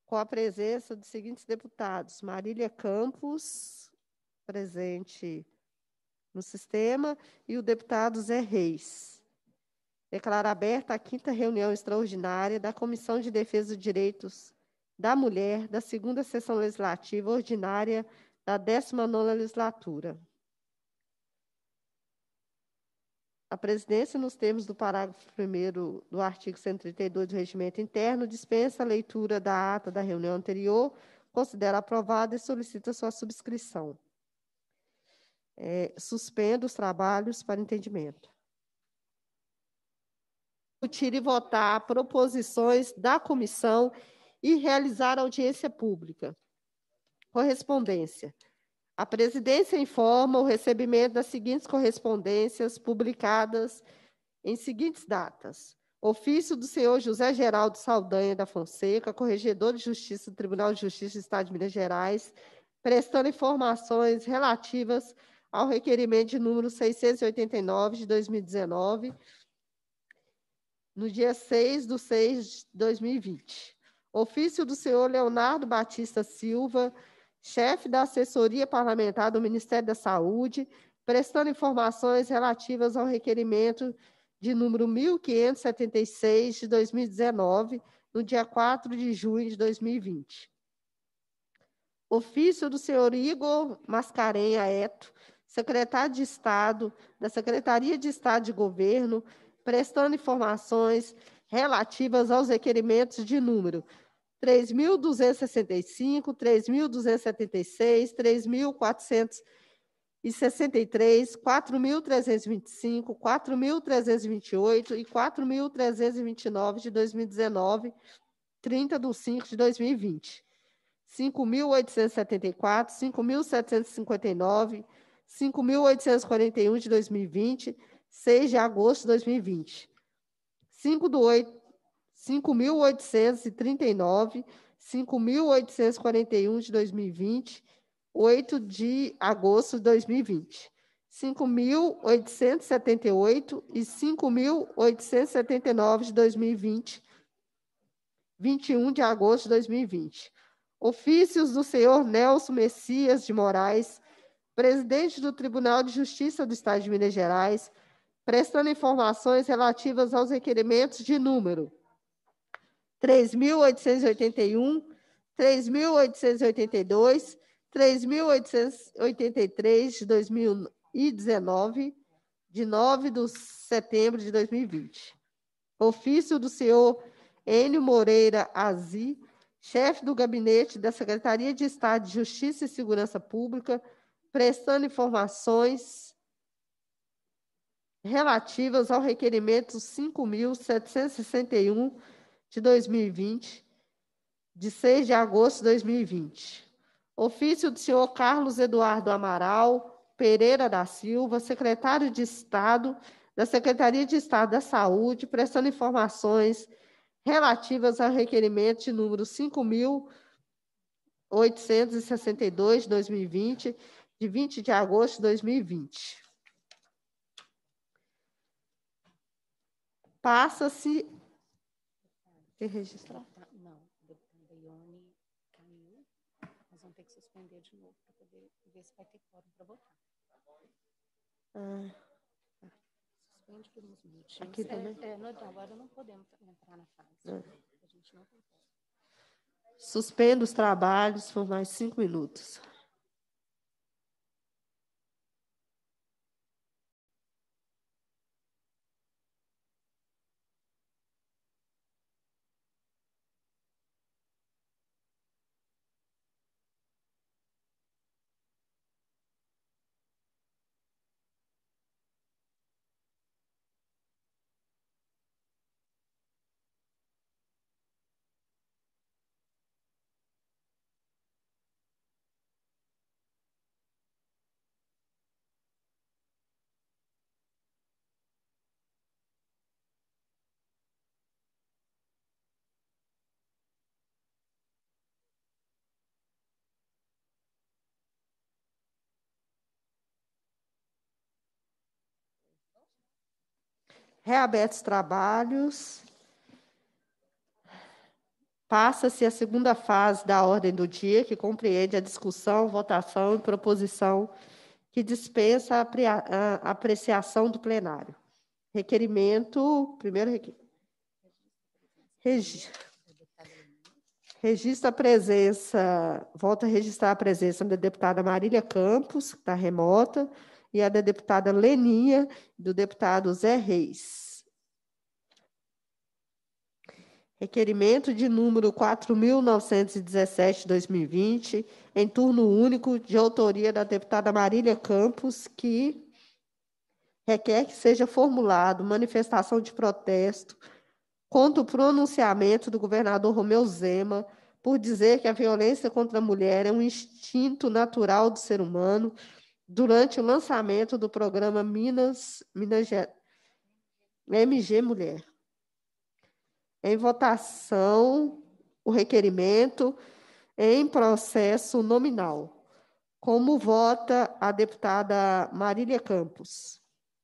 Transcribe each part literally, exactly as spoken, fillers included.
com a presença dos seguintes deputados: Marília Campos, presente no sistema, e o deputado Zé Reis. Declaro aberta a quinta reunião extraordinária da Comissão de Defesa dos Direitos da Mulher da segunda Sessão Legislativa Ordinária da décima nona Legislatura. A presidência, nos termos do parágrafo primeiro do artigo cento e trinta e dois do Regimento Interno, dispensa a leitura da ata da reunião anterior, considera aprovada e solicita sua subscrição. É, suspendo os trabalhos para entendimento. Discutir e votar proposições da comissão e realizar audiência pública. Correspondência. A presidência informa o recebimento das seguintes correspondências publicadas em seguintes datas: ofício do senhor José Geraldo Saldanha da Fonseca, corregedor de Justiça do Tribunal de Justiça do Estado de Minas Gerais, prestando informações relativas ao requerimento de número seiscentos e oitenta e nove de dois mil e dezenove, no dia seis de seis de dois mil e vinte. Ofício do senhor Leonardo Batista Silva, chefe da assessoria parlamentar do Ministério da Saúde, prestando informações relativas ao requerimento de número mil quinhentos e setenta e seis de dois mil e dezenove, no dia quatro de junho de dois mil e vinte. Ofício do senhor Igor Mascarenha Eto, secretário de Estado da Secretaria de Estado de Governo, prestando informações relativas aos requerimentos de número três mil duzentos e sessenta e cinco, três mil duzentos e setenta e seis, três mil quatrocentos e sessenta e três, quatro mil trezentos e vinte e cinco, quatro mil trezentos e vinte e oito e quatro mil trezentos e vinte e nove de dois mil e dezenove, trinta de cinco de dois mil e vinte. cinco mil oitocentos e setenta e quatro, cinco mil setecentos e cinquenta e nove, cinco mil oitocentos e quarenta e um de dois mil e vinte, seis de agosto de dois mil e vinte. cinco do oito, cinco mil oitocentos e trinta e nove, cinco mil oitocentos e quarenta e um de dois mil e vinte, oito de agosto de dois mil e vinte. cinco mil oitocentos e setenta e oito e cinco mil oitocentos e setenta e nove de dois mil e vinte, vinte e um de agosto de dois mil e vinte. Ofícios do senhor Nelson Messias de Moraes, presidente do Tribunal de Justiça do Estado de Minas Gerais, prestando informações relativas aos requerimentos de número três mil oitocentos e oitenta e um, três mil oitocentos e oitenta e dois, três mil oitocentos e oitenta e três de dois mil e dezenove, de nove de setembro de dois mil e vinte. Ofício do senhor Enio Moreira Azi, chefe do gabinete da Secretaria de Estado de Justiça e Segurança Pública, prestando informações relativas ao requerimento cinco mil setecentos e sessenta e um de dois mil e vinte, de seis de agosto de dois mil e vinte. Ofício do senhor Carlos Eduardo Amaral Pereira da Silva, secretário de Estado da Secretaria de Estado da Saúde, prestando informações relativas ao requerimento de número cinco mil oitocentos e sessenta e dois de dois mil e vinte, de vinte de agosto de dois mil e vinte. Passa-se... Tem registrar? Não, a deputada Ione caiu. Nós vamos ter que suspender de novo para poder ver se vai ter quórum para votar. Ah, Suspende por uns minutinhos. aqui também? É, é, não, agora não podemos entrar na fase. Ah. A gente não tem quórum. Suspendo os trabalhos por mais cinco minutos. Reabertos os trabalhos. Passa-se a segunda fase da ordem do dia, que compreende a discussão, votação e proposição que dispensa a apre- a apreciação do plenário. Requerimento, primeiro requerimento. Regi- Registra a presença, volta a registrar a presença da deputada Marília Campos, que está remota, e a da deputada Leninha, do deputado Zé Reis. Requerimento de número quatro mil novecentos e dezessete, dois mil e vinte, em turno único, de autoria da deputada Marília Campos, que requer que seja formulado manifestação de protesto contra o pronunciamento do governador Romeu Zema por dizer que a violência contra a mulher é um instinto natural do ser humano durante o lançamento do programa Minas, Minas Ge- M G Mulher. Em votação, o requerimento em processo nominal. Como vota a deputada Marília Campos?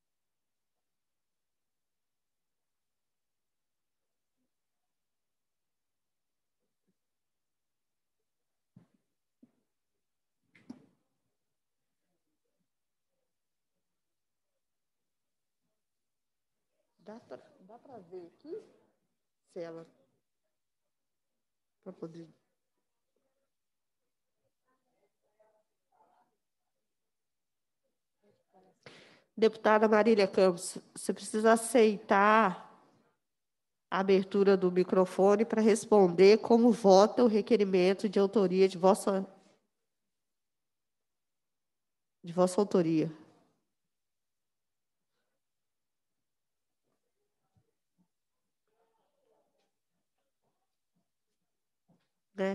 Dá para ver aqui? Se ela. Para poder. Deputada Marília Campos, você precisa aceitar a abertura do microfone para responder como vota o requerimento de autoria de vossa, de vossa autoria. Né?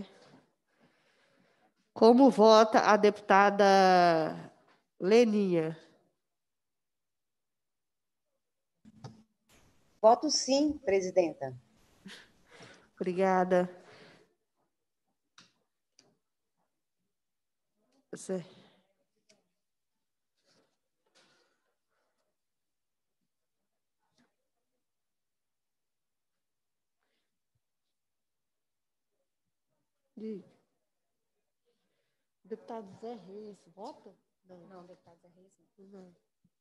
Como vota a deputada Leninha? Voto sim, presidenta. Obrigada. Você... Deputado Zé Reis, vota? Não, não deputado Zé Reis, não. Não.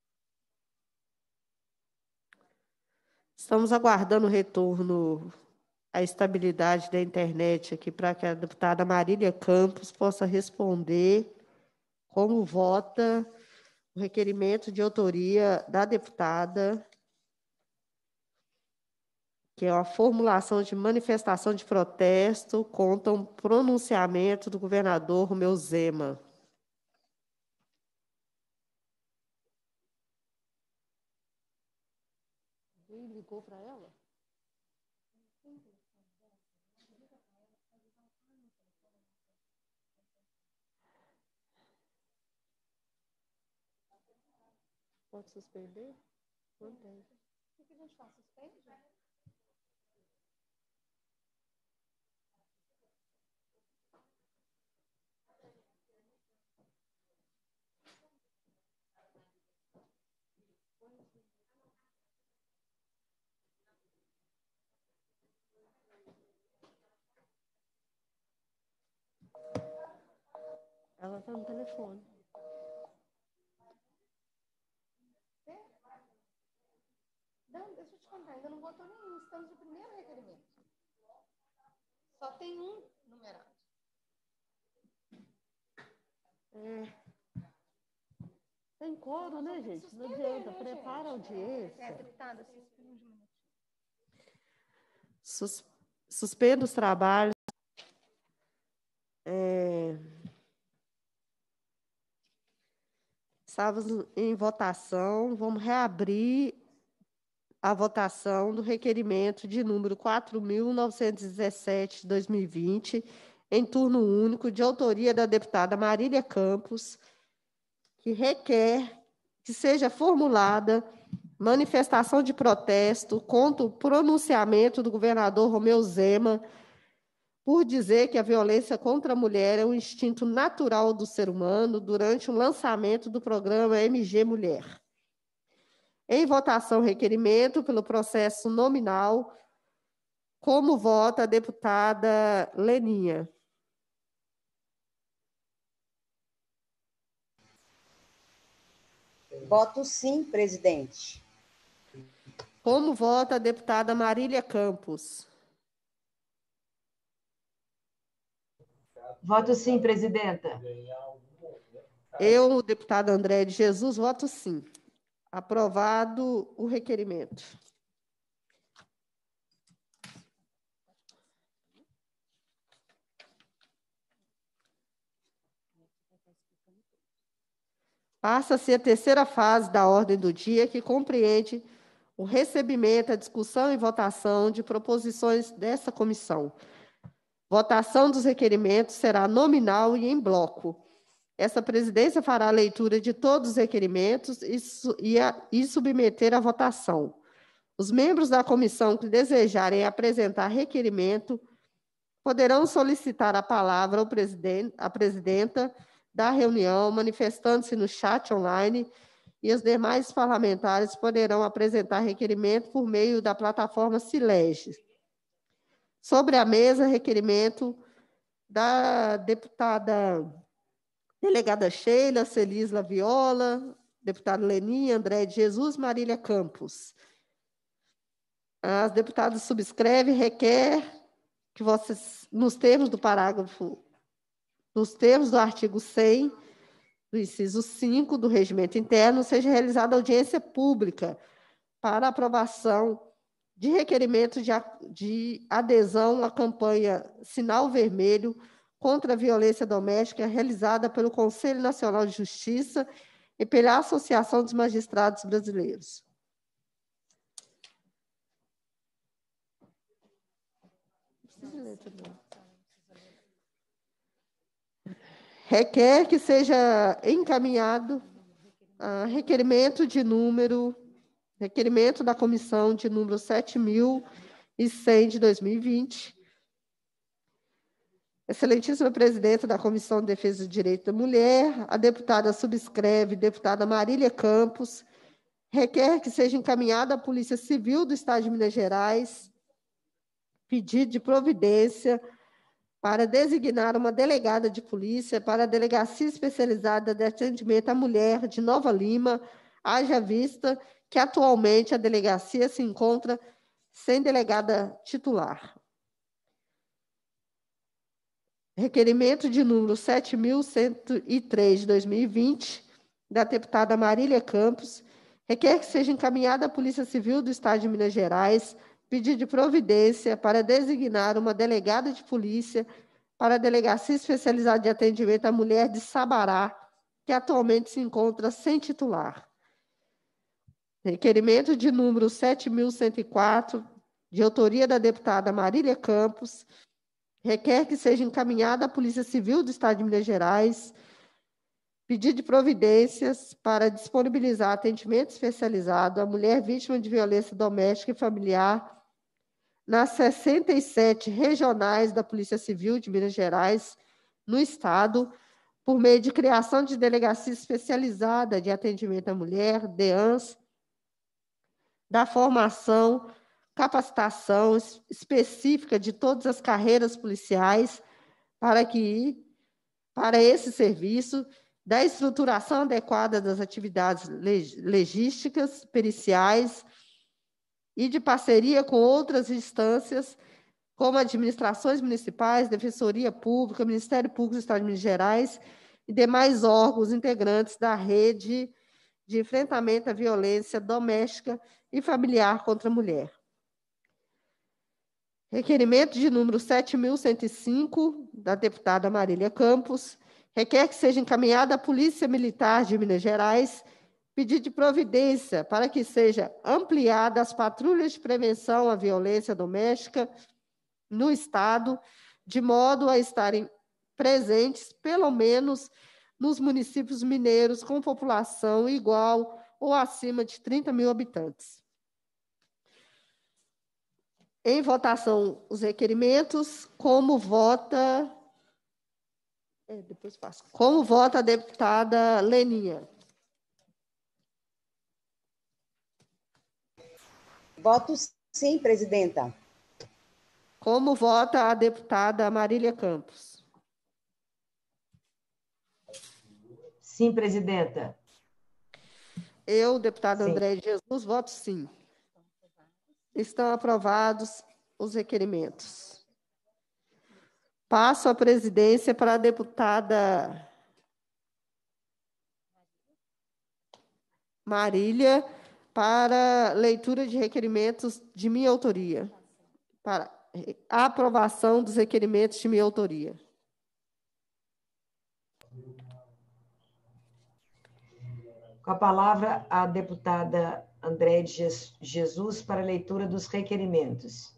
Estamos aguardando o retorno à estabilidade da internet aqui para que a deputada Marília Campos possa responder como vota o requerimento de autoria da deputada, que é a formulação de manifestação de protesto contra um pronunciamento do governador Romeu Zema. Alguém ligou para ela? Pode suspender? Não tem. O que a gente faz? Suspende? Ela está no telefone. Não, deixa eu te contar, ainda não botou nenhum, estamos no primeiro requerimento. Só tem um numerado. É. Tem coro, né, gente? Não adianta. Prepara a audiência. É, deputada, suspende um minutinho. Sus, suspendo os trabalhos. É, estávamos em votação. Vamos reabrir a votação do requerimento de número quatro mil novecentos e dezessete de dois mil e vinte, em turno único, de autoria da deputada Marília Campos, que requer que seja formulada manifestação de protesto contra o pronunciamento do governador Romeu Zema por dizer que a violência contra a mulher é um instinto natural do ser humano durante o lançamento do programa M G Mulher. Em votação, requerimento pelo processo nominal. Como vota a deputada Leninha? Voto sim, presidente. Como vota a deputada Marília Campos? Voto sim, presidenta. Eu, deputada André de Jesus, voto sim. Aprovado o requerimento. Passa-se a terceira fase da ordem do dia, que compreende o recebimento, a discussão e votação de proposições dessa comissão. Votação dos requerimentos será nominal e em bloco. Essa presidência fará a leitura de todos os requerimentos e, su e, a, e submeter à votação. Os membros da comissão que desejarem apresentar requerimento poderão solicitar a palavra ao presidente, à presidenta da reunião, manifestando-se no chat online, e os demais parlamentares poderão apresentar requerimento por meio da plataforma Silege. Sobre a mesa, requerimento da deputada delegada Sheila, Celisla Viola, deputada Leninha, André de Jesus, Marília Campos. As deputadas subscrevem, requer que vocês, nos termos do parágrafo, nos termos do artigo cem, do inciso cinco do Regimento Interno, seja realizada audiência pública para aprovação de requerimento de, de adesão à campanha Sinal Vermelho contra a Violência Doméstica, realizada pelo Conselho Nacional de Justiça e pela Associação dos Magistrados Brasileiros. Requer que seja encaminhado uh, requerimento de número, requerimento da comissão de número sete mil e cem de dois mil e vinte. Excelentíssima presidenta da Comissão de Defesa do Direito da Mulher, a deputada subscreve, deputada Marília Campos, requer que seja encaminhada à Polícia Civil do Estado de Minas Gerais pedido de providência para designar uma delegada de polícia para a Delegacia Especializada de Atendimento à Mulher de Nova Lima, haja vista que atualmente a delegacia se encontra sem delegada titular. Requerimento de número sete mil cento e três de dois mil e vinte, da deputada Marília Campos, requer que seja encaminhada à Polícia Civil do Estado de Minas Gerais pedido de providência para designar uma delegada de polícia para a Delegacia Especializada de Atendimento à Mulher de Sabará, que atualmente se encontra sem titular. Requerimento de número sete mil cento e quatro, de autoria da deputada Marília Campos, requer que seja encaminhada à Polícia Civil do Estado de Minas Gerais pedido de providências para disponibilizar atendimento especializado à mulher vítima de violência doméstica e familiar nas sessenta e sete regionais da Polícia Civil de Minas Gerais, no Estado, por meio de criação de delegacia especializada de atendimento à mulher, DEANS, da formação, capacitação específica de todas as carreiras policiais para que, para esse serviço, da estruturação adequada das atividades legísticas, periciais e de parceria com outras instâncias, como administrações municipais, Defensoria Pública, Ministério Público do Estado de Minas Gerais e demais órgãos integrantes da rede de enfrentamento à violência doméstica e familiar contra a mulher. Requerimento de número sete mil cento e cinco, da deputada Marília Campos, requer que seja encaminhada à Polícia Militar de Minas Gerais pedido de providência para que seja ampliada as patrulhas de prevenção à violência doméstica no Estado, de modo a estarem presentes, pelo menos, nos municípios mineiros com população igual ou acima de trinta mil habitantes. Em votação, os requerimentos, como vota... É, depois passo. Como vota a deputada Leninha? Voto sim, presidenta. Como vota a deputada Marília Campos? Sim, presidenta. Eu, deputada Sim. André de Jesus, voto sim. Estão aprovados os requerimentos. Passo a presidência para a deputada Marília para leitura de requerimentos de minha autoria. Para a aprovação dos requerimentos de minha autoria. Com a palavra, a deputada André de Jesus para a leitura dos requerimentos.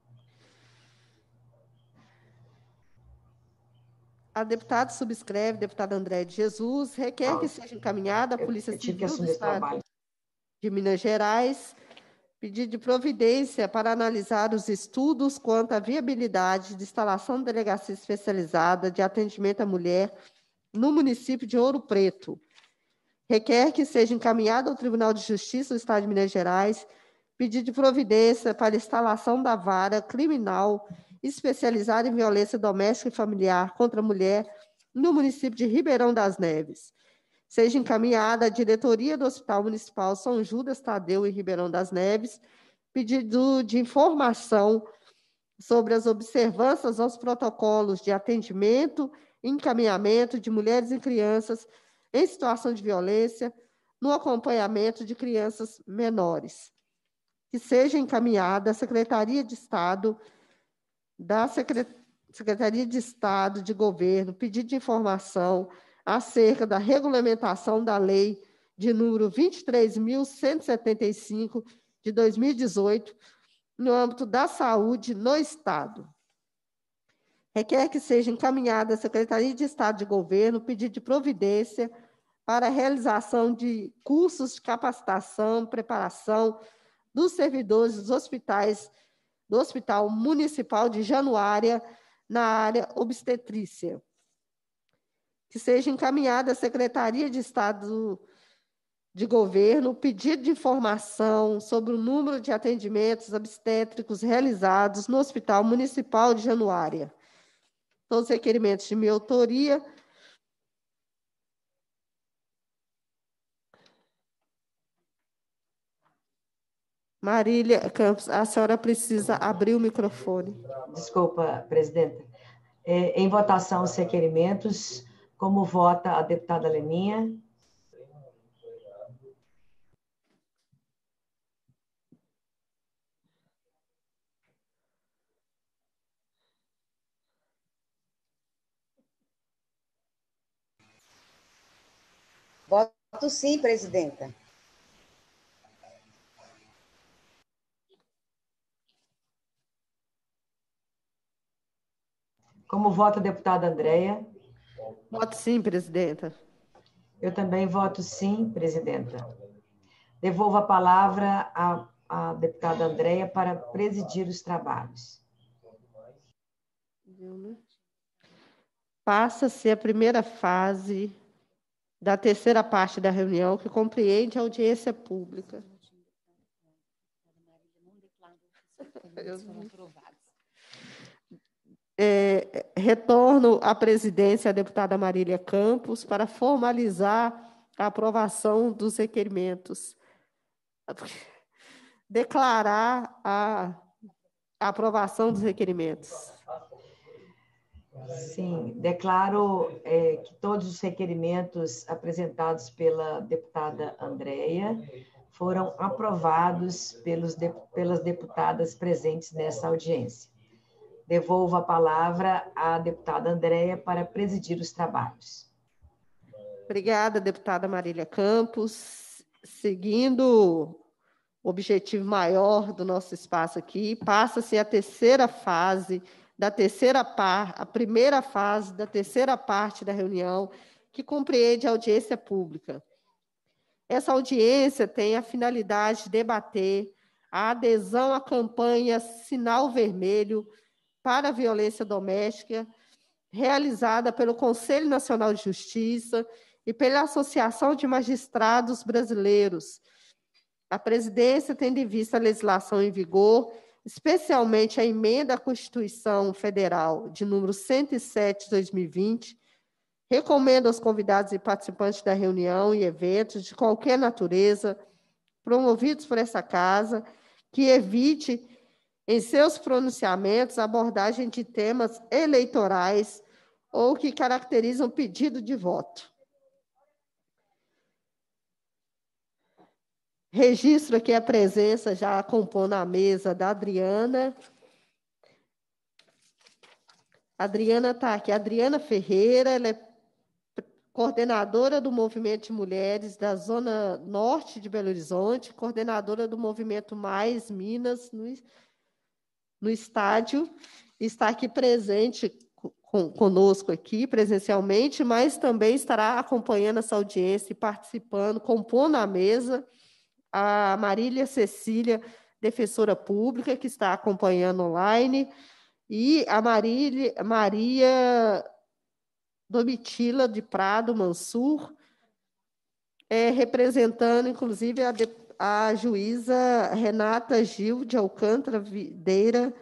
A deputada subscreve, deputada André de Jesus, requer que seja encaminhada à Polícia Eu, eu tive que Civil do assumir esse Estado trabalho. de Minas Gerais pedido de providência para analisar os estudos quanto à viabilidade de instalação de delegacia especializada de atendimento à mulher no município de Ouro Preto. Requer que seja encaminhado ao Tribunal de Justiça do Estado de Minas Gerais pedido de providência para instalação da vara criminal especializada em violência doméstica e familiar contra a mulher no município de Ribeirão das Neves. Seja encaminhada à diretoria do Hospital Municipal São Judas Tadeu, em Ribeirão das Neves, pedido de informação sobre as observâncias aos protocolos de atendimento e encaminhamento de mulheres e crianças em situação de violência no acompanhamento de crianças menores. Que seja encaminhada à Secretaria de Estado da Secretaria de Estado de Governo pedido de informação acerca da regulamentação da lei de número vinte e três mil cento e setenta e cinco, de dois mil e dezoito, no âmbito da saúde no Estado. Requer que seja encaminhada à Secretaria de Estado de Governo pedido de providência para a realização de cursos de capacitação, preparação dos servidores dos hospitais, do Hospital Municipal de Januária, na área obstetrícia. Que seja encaminhada à Secretaria de Estado de Governo pedido de informação sobre o número de atendimentos obstétricos realizados no Hospital Municipal de Januária. Todos os requerimentos de minha autoria. Marília Campos, a senhora precisa abrir o microfone. Desculpa, presidenta. É, em votação os requerimentos, como vota a deputada Leninha? Voto sim, presidenta. Como vota a deputada Andréia? Voto sim, presidenta. Eu também voto sim, presidenta. Devolvo a palavra à, à deputada Andréia para presidir os trabalhos. Passa-se a primeira fase da terceira parte da reunião, que compreende a audiência pública. É, retorno à presidência a deputada Marília Campos para formalizar a aprovação dos requerimentos. Declarar a, a aprovação dos requerimentos. Sim, declaro é, que todos os requerimentos apresentados pela deputada Andréia foram aprovados pelos, pelas deputadas presentes nessa audiência. Devolvo a palavra à deputada Andréia para presidir os trabalhos. Obrigada, deputada Marília Campos. Seguindo o objetivo maior do nosso espaço aqui, passa-se a terceira fase da terceira parte, a primeira fase da terceira parte da reunião, que compreende a audiência pública. Essa audiência tem a finalidade de debater a adesão à campanha Sinal Vermelho para a Violência Doméstica, realizada pelo Conselho Nacional de Justiça e pela Associação de Magistrados Brasileiros. A presidência, tendo em vista a legislação em vigor, especialmente a emenda à Constituição Federal de número cento e sete de dois mil e vinte, recomendo aos convidados e participantes da reunião e eventos de qualquer natureza, promovidos por essa casa, que evite, em seus pronunciamentos, a abordagem de temas eleitorais ou que caracterizam pedido de voto. Registro aqui a presença, já compondo a mesa, da Adriana. A Adriana está aqui. A Adriana Ferreira, ela é coordenadora do Movimento de Mulheres da Zona Norte de Belo Horizonte, coordenadora do Movimento Mais Minas no, no estádio, está aqui presente com, conosco aqui, presencialmente, mas também estará acompanhando essa audiência e participando, compondo a mesa, a Marília Cecília, defensora pública, que está acompanhando online, e a Marília, Maria Domitila de Prado Mansur, é, representando, inclusive, a, de, a juíza Renata Gil de Alcântara Videira,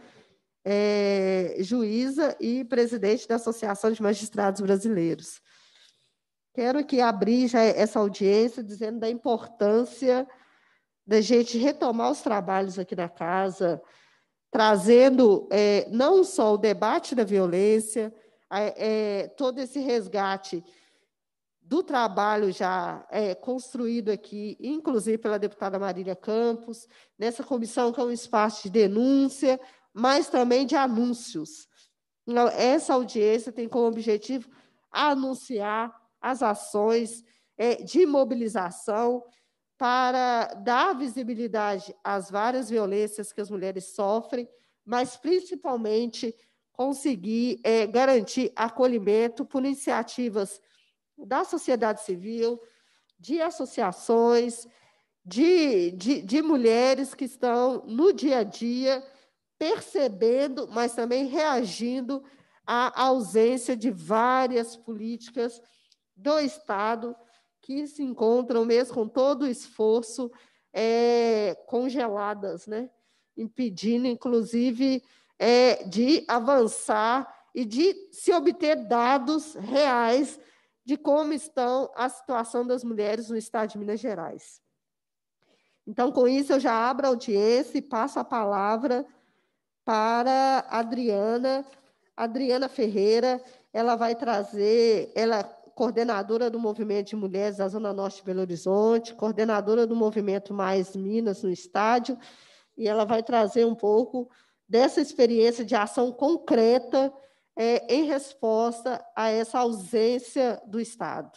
é, juíza e presidente da Associação de Magistrados Brasileiros. Quero aqui abrir já essa audiência dizendo da importância da gente retomar os trabalhos aqui na casa, trazendo é, não só o debate da violência, é, é, todo esse resgate do trabalho já é, construído aqui, inclusive pela deputada Marília Campos, nessa comissão que é um espaço de denúncia, mas também de anúncios. Então, essa audiência tem como objetivo anunciar as ações é, de mobilização para dar visibilidade às várias violências que as mulheres sofrem, mas, principalmente, conseguir é, garantir acolhimento por iniciativas da sociedade civil, de associações, de, de, de mulheres que estão no dia a dia percebendo, mas também reagindo à ausência de várias políticas do Estado que se encontram, mesmo com todo o esforço, é, congeladas, né? Impedindo, inclusive, é, de avançar e de se obter dados reais de como estão a situação das mulheres no estado de Minas Gerais. Então, com isso, eu já abro a audiência e passo a palavra para a Adriana, Adriana Ferreira. Ela vai trazer, ela é coordenadora do Movimento de Mulheres da Zona Norte de Belo Horizonte, coordenadora do Movimento Mais Minas no estádio, e ela vai trazer um pouco dessa experiência de ação concreta é, em resposta a essa ausência do Estado.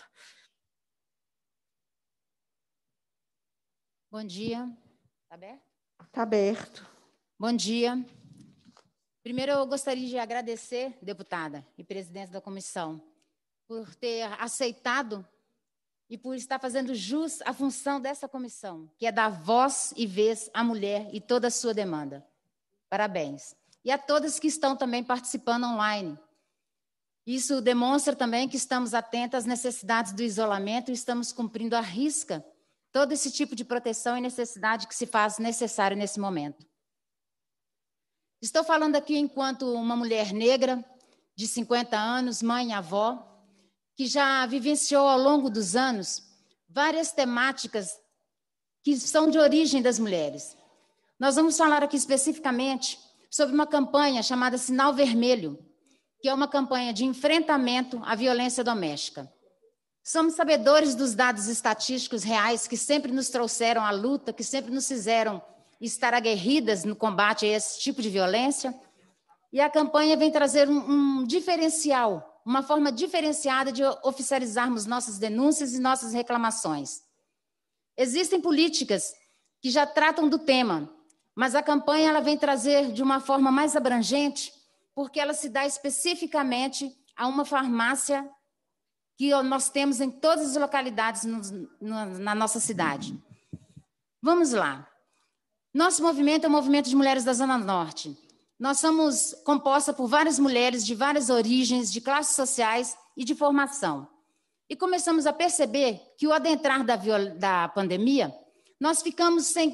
Bom dia. Está aberto? Está aberto. Bom dia. Primeiro, eu gostaria de agradecer, deputada e presidente da comissão, por ter aceitado e por estar fazendo jus à função dessa comissão, que é dar voz e vez à mulher e toda a sua demanda. Parabéns. E a todas que estão também participando online. Isso demonstra também que estamos atentos às necessidades do isolamento e estamos cumprindo à risca todo esse tipo de proteção e necessidade que se faz necessário nesse momento. Estou falando aqui enquanto uma mulher negra, de cinquenta anos, mãe e avó, que já vivenciou ao longo dos anos várias temáticas que são de origem das mulheres. Nós vamos falar aqui especificamente sobre uma campanha chamada Sinal Vermelho, que é uma campanha de enfrentamento à violência doméstica. Somos sabedores dos dados estatísticos reais que sempre nos trouxeram à luta, que sempre nos fizeram estar aguerridas no combate a esse tipo de violência, e a campanha vem trazer um, um diferencial, uma forma diferenciada de oficializarmos nossas denúncias e nossas reclamações. Existem políticas que já tratam do tema, mas a campanha ela vem trazer de uma forma mais abrangente, porque ela se dá especificamente a uma farmácia que nós temos em todas as localidades no, no, na nossa cidade. Vamos lá. Nosso movimento é o Movimento de Mulheres da Zona Norte. Nós somos composta por várias mulheres de várias origens, de classes sociais e de formação. E começamos a perceber que o adentrar da, da pandemia, nós ficamos sem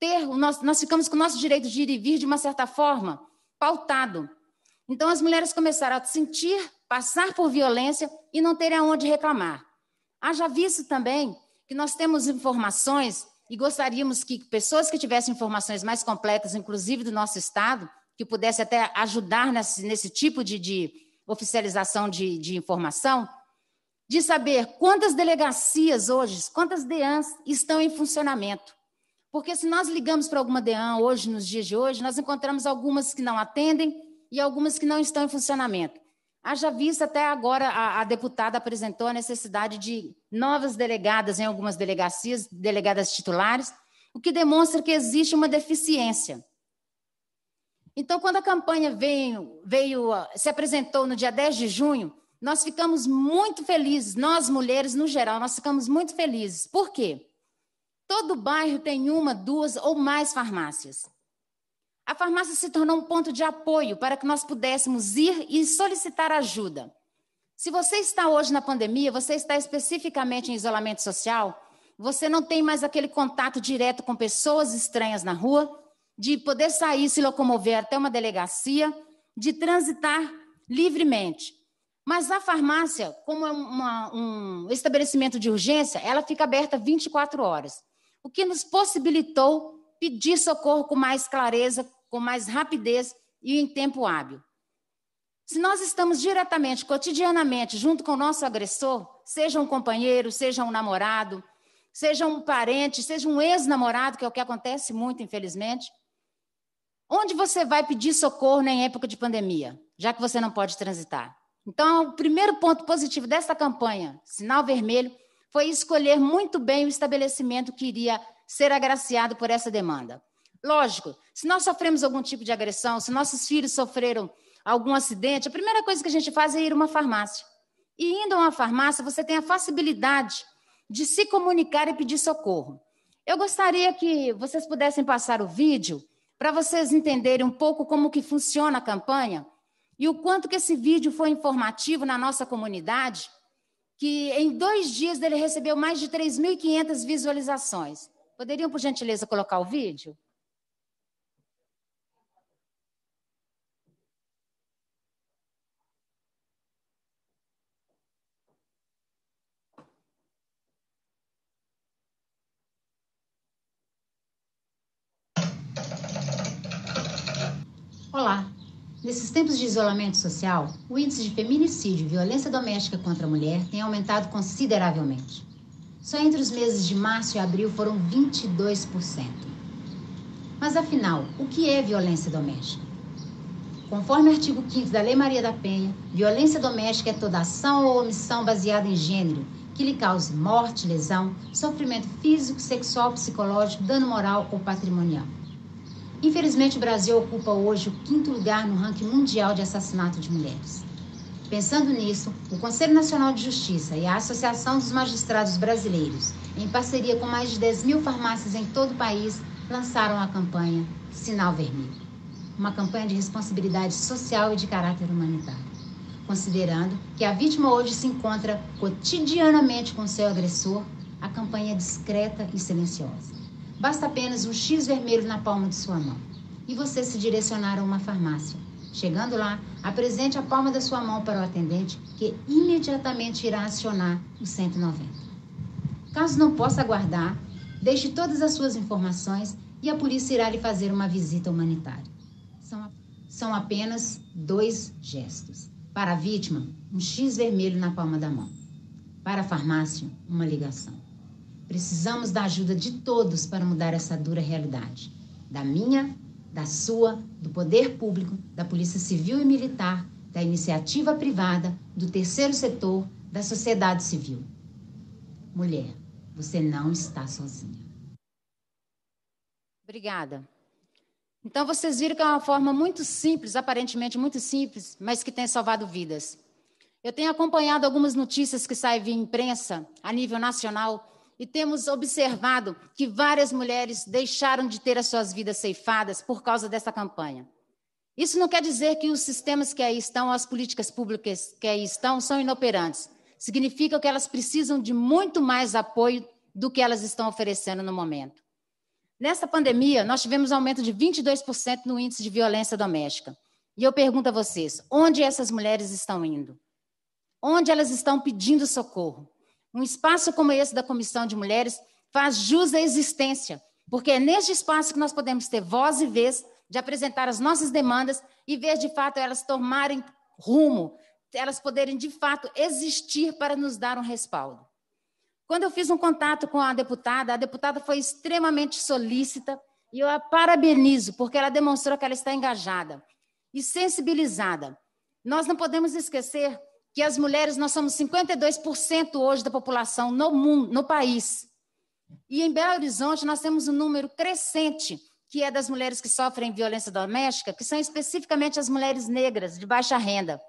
ter o nosso, nós ficamos com o nosso direito de ir e vir de uma certa forma pautado. Então as mulheres começaram a sentir, passar por violência e não terem aonde reclamar. Haja visto também que nós temos informações e gostaríamos que pessoas que tivessem informações mais completas, inclusive do nosso Estado, que pudesse até ajudar nesse, nesse tipo de, de oficialização de, de informação, de saber quantas delegacias hoje, quantas D E Ãs estão em funcionamento. Porque se nós ligamos para alguma D E Ã hoje, nos dias de hoje, nós encontramos algumas que não atendem e algumas que não estão em funcionamento. Haja visto, até agora a, a deputada apresentou a necessidade de novas delegadas em algumas delegacias, delegadas titulares, o que demonstra que existe uma deficiência. Então, quando a campanha veio, veio, se apresentou no dia dez de junho, nós ficamos muito felizes, nós mulheres no geral, nós ficamos muito felizes. Por quê? Todo bairro tem uma, duas ou mais farmácias. A farmácia se tornou um ponto de apoio para que nós pudéssemos ir e solicitar ajuda. Se você está hoje na pandemia, você está especificamente em isolamento social, você não tem mais aquele contato direto com pessoas estranhas na rua, de poder sair, se locomover até uma delegacia, de transitar livremente. Mas a farmácia, como é uma, um estabelecimento de urgência, ela fica aberta vinte e quatro horas, o que nos possibilitou pedir socorro com mais clareza, com mais rapidez e em tempo hábil. Se nós estamos diretamente, cotidianamente, junto com o nosso agressor, seja um companheiro, seja um namorado, seja um parente, seja um ex-namorado, que é o que acontece muito, infelizmente, onde você vai pedir socorro em época de pandemia, já que você não pode transitar? Então, o primeiro ponto positivo dessa campanha, Sinal Vermelho, foi escolher muito bem o estabelecimento que iria ser agraciado por essa demanda. Lógico, se nós sofremos algum tipo de agressão, se nossos filhos sofreram algum acidente, a primeira coisa que a gente faz é ir a uma farmácia. E indo a uma farmácia, você tem a facilidade de se comunicar e pedir socorro. Eu gostaria que vocês pudessem passar o vídeo para vocês entenderem um pouco como que funciona a campanha e o quanto que esse vídeo foi informativo na nossa comunidade, que em dois dias ele recebeu mais de três mil e quinhentas visualizações. Poderiam, por gentileza, colocar o vídeo? Olá! Nesses tempos de isolamento social, o índice de feminicídio e violência doméstica contra a mulher tem aumentado consideravelmente. Só entre os meses de março e abril foram vinte e dois por cento. Mas afinal, o que é violência doméstica? Conforme o artigo quinto da Lei Maria da Penha, violência doméstica é toda ação ou omissão baseada em gênero que lhe cause morte, lesão, sofrimento físico, sexual, psicológico, dano moral ou patrimonial. Infelizmente, o Brasil ocupa hoje o quinto lugar no ranking mundial de assassinato de mulheres. Pensando nisso, o Conselho Nacional de Justiça e a Associação dos Magistrados Brasileiros, em parceria com mais de dez mil farmácias em todo o país, lançaram a campanha Sinal Vermelho, uma campanha de responsabilidade social e de caráter humanitário. Considerando que a vítima hoje se encontra cotidianamente com seu agressor, a campanha é discreta e silenciosa. Basta apenas um X vermelho na palma de sua mão e você se direcionar a uma farmácia. Chegando lá, apresente a palma da sua mão para o atendente, que imediatamente irá acionar o cento e noventa. Caso não possa aguardar, deixe todas as suas informações e a polícia irá lhe fazer uma visita humanitária. São, são apenas dois gestos. Para a vítima, um X vermelho na palma da mão. Para a farmácia, uma ligação. Precisamos da ajuda de todos para mudar essa dura realidade. Da minha, da sua, do poder público, da Polícia Civil e Militar, da iniciativa privada, do terceiro setor, da sociedade civil. Mulher, você não está sozinha. Obrigada. Então, vocês viram que é uma forma muito simples, aparentemente muito simples, mas que tem salvado vidas. Eu tenho acompanhado algumas notícias que saem via imprensa a nível nacional e temos observado que várias mulheres deixaram de ter as suas vidas ceifadas por causa dessa campanha. Isso não quer dizer que os sistemas que aí estão, as políticas públicas que aí estão, são inoperantes. Significa que elas precisam de muito mais apoio do que elas estão oferecendo no momento. Nessa pandemia, nós tivemos um aumento de vinte e dois por cento no índice de violência doméstica. E eu pergunto a vocês, onde essas mulheres estão indo? Onde elas estão pedindo socorro? Um espaço como esse da Comissão de Mulheres faz jus à existência, porque é neste espaço que nós podemos ter voz e vez de apresentar as nossas demandas e ver, de fato, elas tomarem rumo, elas poderem, de fato, existir para nos dar um respaldo. Quando eu fiz um contato com a deputada, a deputada foi extremamente solícita e eu a parabenizo, porque ela demonstrou que ela está engajada e sensibilizada. Nós não podemos esquecer que as mulheres, nós somos cinquenta e dois por cento hoje da população no mundo, no país. E em Belo Horizonte nós temos um número crescente, que é das mulheres que sofrem violência doméstica, que são especificamente as mulheres negras de baixa renda.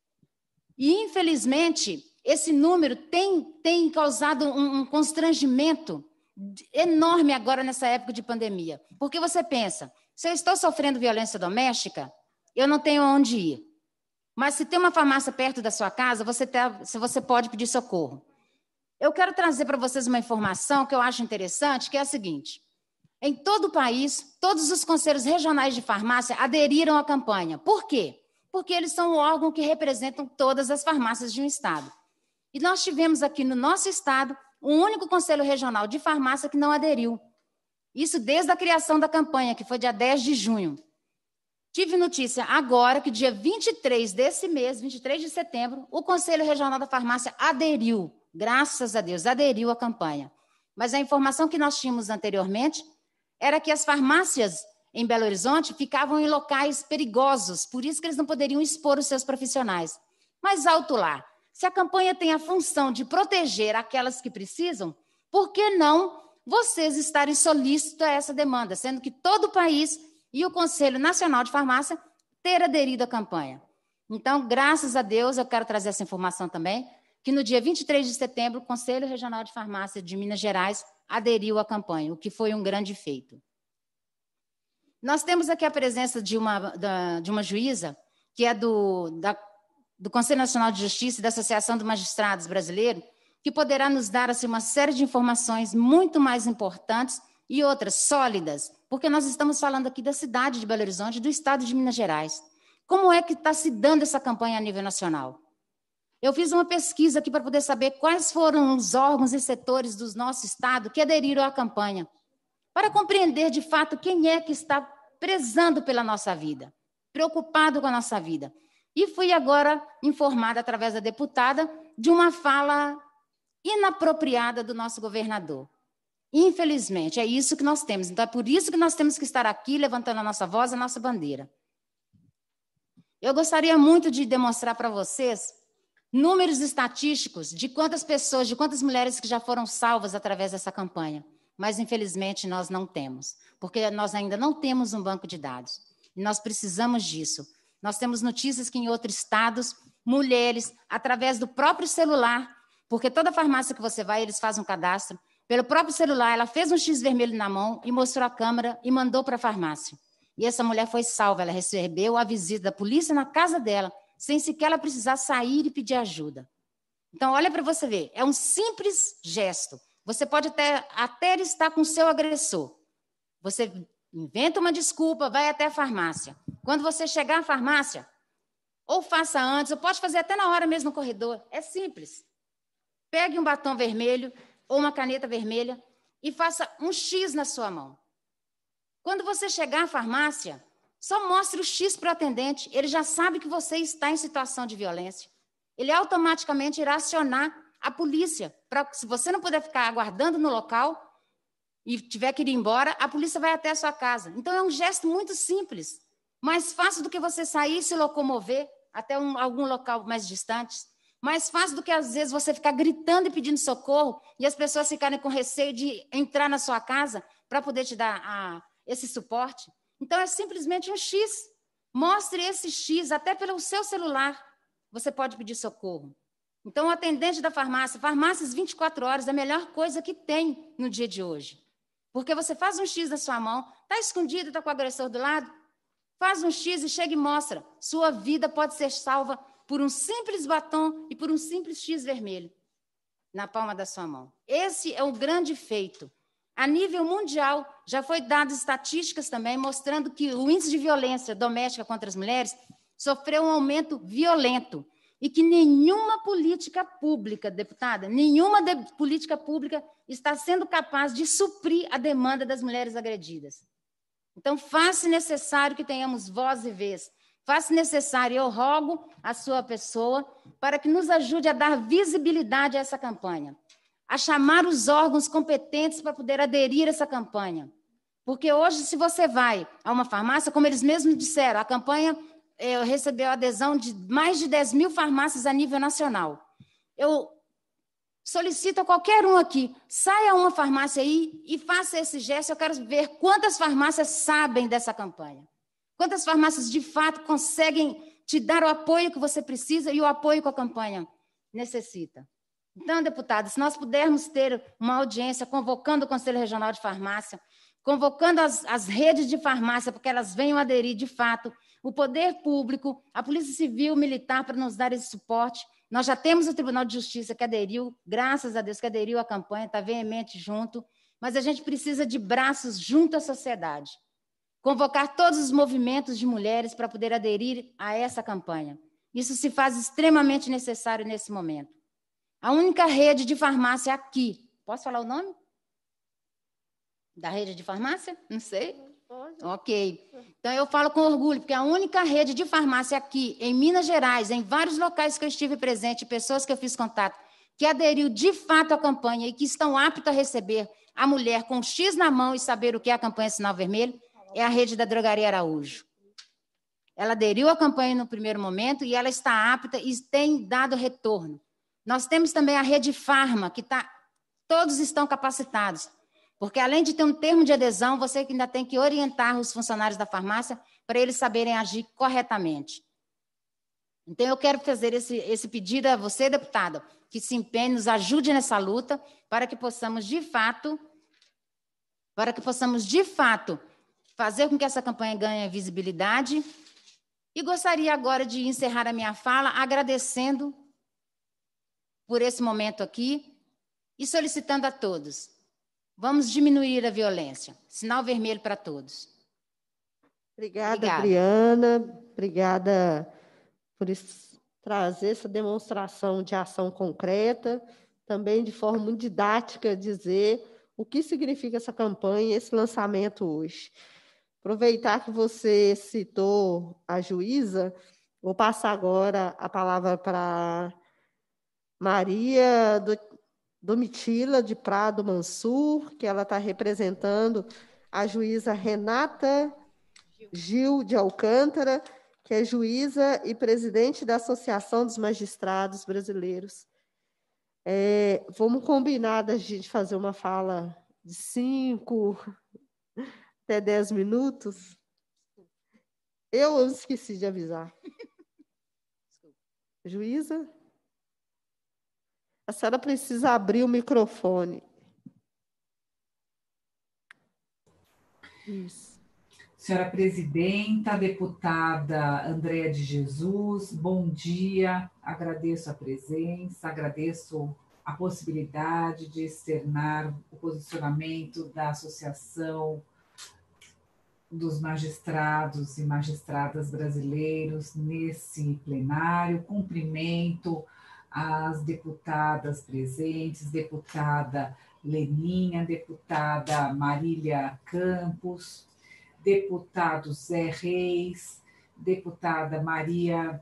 E, infelizmente, esse número tem, tem causado um, um constrangimento enorme agora nessa época de pandemia. Porque você pensa, se eu estou sofrendo violência doméstica, eu não tenho onde ir. Mas se tem uma farmácia perto da sua casa, você, tá, você pode pedir socorro. Eu quero trazer para vocês uma informação que eu acho interessante, que é a seguinte. Em todo o país, todos os conselhos regionais de farmácia aderiram à campanha. Por quê? Porque eles são o órgão que representam todas as farmácias de um estado. E nós tivemos aqui no nosso estado um único conselho regional de farmácia que não aderiu. Isso desde a criação da campanha, que foi dia dez de junho. Tive notícia agora que dia vinte e três desse mês, vinte e três de setembro, o Conselho Regional da Farmácia aderiu, graças a Deus, aderiu à campanha. Mas a informação que nós tínhamos anteriormente era que as farmácias em Belo Horizonte ficavam em locais perigosos, por isso que eles não poderiam expor os seus profissionais. Mas alto lá, se a campanha tem a função de proteger aquelas que precisam, por que não vocês estarem solícitos a essa demanda, sendo que todo o país e o Conselho Nacional de Farmácia ter aderido à campanha? Então, graças a Deus, eu quero trazer essa informação também, que no dia vinte e três de setembro, o Conselho Regional de Farmácia de Minas Gerais aderiu à campanha, o que foi um grande feito. Nós temos aqui a presença de uma, da, de uma juíza, que é do, da, do Conselho Nacional de Justiça e da Associação dos Magistrados Brasileiros, que poderá nos dar assim, uma série de informações muito mais importantes e outras sólidas, porque nós estamos falando aqui da cidade de Belo Horizonte, do estado de Minas Gerais. Como é que está se dando essa campanha a nível nacional? Eu fiz uma pesquisa aqui para poder saber quais foram os órgãos e setores do nosso estado que aderiram à campanha, para compreender de fato quem é que está prezando pela nossa vida, preocupado com a nossa vida. E fui agora informada, através da deputada, de uma fala inapropriada do nosso governador. Infelizmente, é isso que nós temos. Então, é por isso que nós temos que estar aqui, levantando a nossa voz, a nossa bandeira. Eu gostaria muito de demonstrar para vocês números estatísticos de quantas pessoas, de quantas mulheres que já foram salvas através dessa campanha. Mas, infelizmente, nós não temos, porque nós ainda não temos um banco de dados. E nós precisamos disso. Nós temos notícias que em outros estados, mulheres, através do próprio celular, porque toda farmácia que você vai, eles fazem um cadastro, pelo próprio celular, ela fez um X vermelho na mão e mostrou a câmera e mandou para a farmácia. E essa mulher foi salva, ela recebeu a visita da polícia na casa dela, sem sequer ela precisar sair e pedir ajuda. Então, olha para você ver, é um simples gesto. Você pode até, até estar com o seu agressor. Você inventa uma desculpa, vai até a farmácia. Quando você chegar à farmácia, ou faça antes, ou pode fazer até na hora mesmo no corredor. É simples. Pegue um batom vermelho ou uma caneta vermelha e faça um X na sua mão. Quando você chegar à farmácia, só mostre o X para o atendente. Ele já sabe que você está em situação de violência. Ele automaticamente irá acionar a polícia. Pra, se você não puder ficar aguardando no local e tiver que ir embora, a polícia vai até a sua casa. Então, é um gesto muito simples, mais fácil do que você sair e se locomover até um, algum local mais distante. Mais fácil do que, às vezes, você ficar gritando e pedindo socorro e as pessoas ficarem com receio de entrar na sua casa para poder te dar a, esse suporte. Então, é simplesmente um X. Mostre esse X, até pelo seu celular, você pode pedir socorro. Então, o atendente da farmácia, farmácias vinte e quatro horas, é a melhor coisa que tem no dia de hoje. Porque você faz um X na sua mão, está escondido, está com o agressor do lado, faz um X e chega e mostra. Sua vida pode ser salva por um simples batom e por um simples X vermelho na palma da sua mão. Esse é um grande feito. A nível mundial, já foi dado estatísticas também mostrando que o índice de violência doméstica contra as mulheres sofreu um aumento violento e que nenhuma política pública, deputada, nenhuma de, política pública está sendo capaz de suprir a demanda das mulheres agredidas. Então, faz-se necessário que tenhamos voz e vez. Faz-se necessário, eu rogo a sua pessoa para que nos ajude a dar visibilidade a essa campanha, a chamar os órgãos competentes para poder aderir a essa campanha. Porque hoje, se você vai a uma farmácia, como eles mesmos disseram, a campanha eh, recebeu a adesão de mais de dez mil farmácias a nível nacional. Eu solicito a qualquer um aqui, saia a uma farmácia aí e faça esse gesto. Eu quero ver quantas farmácias sabem dessa campanha. Quantas farmácias, de fato, conseguem te dar o apoio que você precisa e o apoio que a campanha necessita. Então, deputada, se nós pudermos ter uma audiência convocando o Conselho Regional de Farmácia, convocando as, as redes de farmácia, porque elas venham aderir, de fato, o poder público, a Polícia Civil, Militar, para nos dar esse suporte. Nós já temos o Tribunal de Justiça que aderiu, graças a Deus, que aderiu à campanha, está veemente junto, mas a gente precisa de braços junto à sociedade. Convocar todos os movimentos de mulheres para poder aderir a essa campanha. Isso se faz extremamente necessário nesse momento. A única rede de farmácia aqui, posso falar o nome? Da rede de farmácia? Não sei. Pode. Ok. Então, eu falo com orgulho, porque a única rede de farmácia aqui, em Minas Gerais, em vários locais que eu estive presente, pessoas que eu fiz contato, que aderiu de fato à campanha e que estão aptas a receber a mulher com X na mão e saber o que é a campanha Sinal Vermelho, é a rede da Drogaria Araújo. Ela aderiu à campanha no primeiro momento e ela está apta e tem dado retorno. Nós temos também a Rede Farma, que tá, todos estão capacitados, porque além de ter um termo de adesão, você ainda tem que orientar os funcionários da farmácia para eles saberem agir corretamente. Então, eu quero fazer esse, esse pedido a você, deputada, que se empenhe, nos ajude nessa luta, para que possamos, de fato, para que possamos, de fato, fazer com que essa campanha ganhe visibilidade. E gostaria agora de encerrar a minha fala agradecendo por esse momento aqui e solicitando a todos, vamos diminuir a violência. Sinal vermelho para todos. Obrigada, Obrigada. Adriana. Obrigada por isso, trazer essa demonstração de ação concreta, também de forma muito didática, dizer o que significa essa campanha, esse lançamento hoje. Aproveitar que você citou a juíza, vou passar agora a palavra para Maria Domitila de Prado Mansur, que ela está representando a juíza Renata Gil de Alcântara, que é juíza e presidente da Associação dos Magistrados Brasileiros. É, vamos combinar da gente fazer uma fala de cinco até dez minutos? Eu esqueci de avisar. Juíza? A senhora precisa abrir o microfone. Isso. Senhora presidenta, deputada Andréa de Jesus, bom dia, agradeço a presença, agradeço a possibilidade de externar o posicionamento da Associação dos Magistrados e Magistradas Brasileiros nesse plenário. Cumprimento as deputadas presentes, deputada Leninha, deputada Marília Campos, deputado Zé Reis, deputada Maria...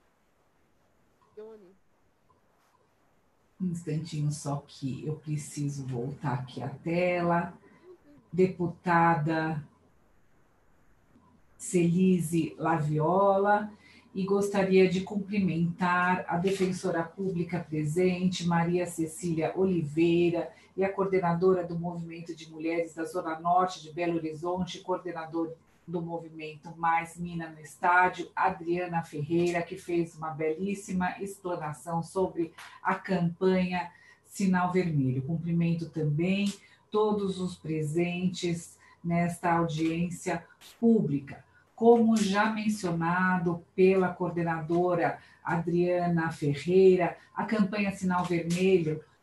Um instantinho só que eu preciso voltar aqui a tela. Deputada Celise Laviola, e gostaria de cumprimentar a defensora pública presente, Maria Cecília Oliveira, e a coordenadora do Movimento de Mulheres da Zona Norte de Belo Horizonte, coordenador do Movimento Mais Mina no Estádio, Adriana Ferreira, que fez uma belíssima explanação sobre a campanha Sinal Vermelho. Cumprimento também todos os presentes nesta audiência pública. Como já mencionado pela coordenadora Adriana Ferreira, a campanha Sinal Vermelho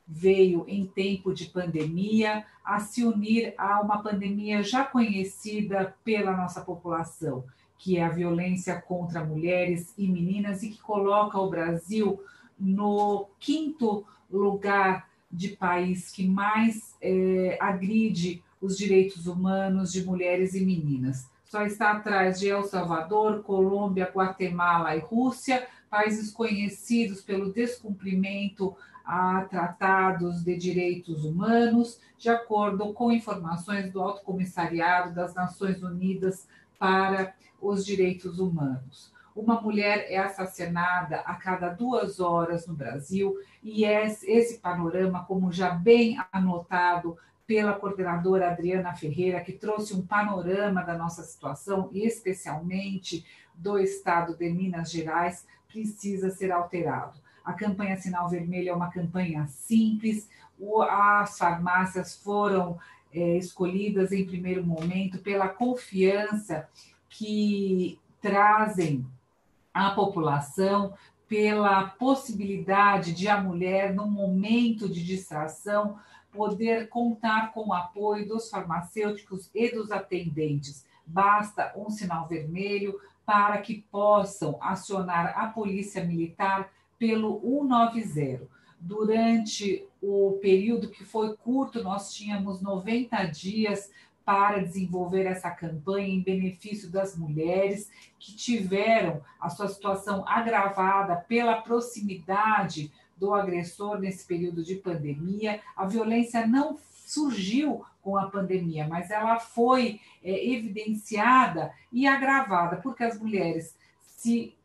veio em tempo de pandemia a se unir a uma pandemia já conhecida pela nossa população, que é a violência contra mulheres e meninas e que coloca o Brasil no quinto lugar de país que mais é, agride os direitos humanos de mulheres e meninas. Só está atrás de El Salvador, Colômbia, Guatemala e Rússia, países conhecidos pelo descumprimento a tratados de direitos humanos, de acordo com informações do Alto Comissariado das Nações Unidas para os Direitos Humanos. Uma mulher é assassinada a cada duas horas no Brasil e esse panorama, como já bem anotado pela coordenadora Adriana Ferreira, que trouxe um panorama da nossa situação, e especialmente do estado de Minas Gerais, precisa ser alterado. A campanha Sinal Vermelho é uma campanha simples, as farmácias foram é, escolhidas em primeiro momento pela confiança que trazem à população, pela possibilidade de a mulher, num momento de distração, poder contar com o apoio dos farmacêuticos e dos atendentes. Basta um sinal vermelho para que possam acionar a Polícia Militar pelo cento e noventa. Durante o período que foi curto, nós tínhamos noventa dias para desenvolver essa campanha em benefício das mulheres que tiveram a sua situação agravada pela proximidade do agressor nesse período de pandemia. A violência não surgiu com a pandemia, mas ela foi é, evidenciada e agravada, porque as mulheres se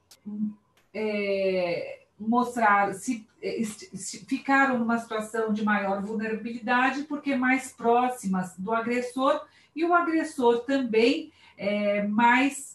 é, mostraram, se, se ficaram numa situação de maior vulnerabilidade, porque mais próximas do agressor, e o agressor também é, mais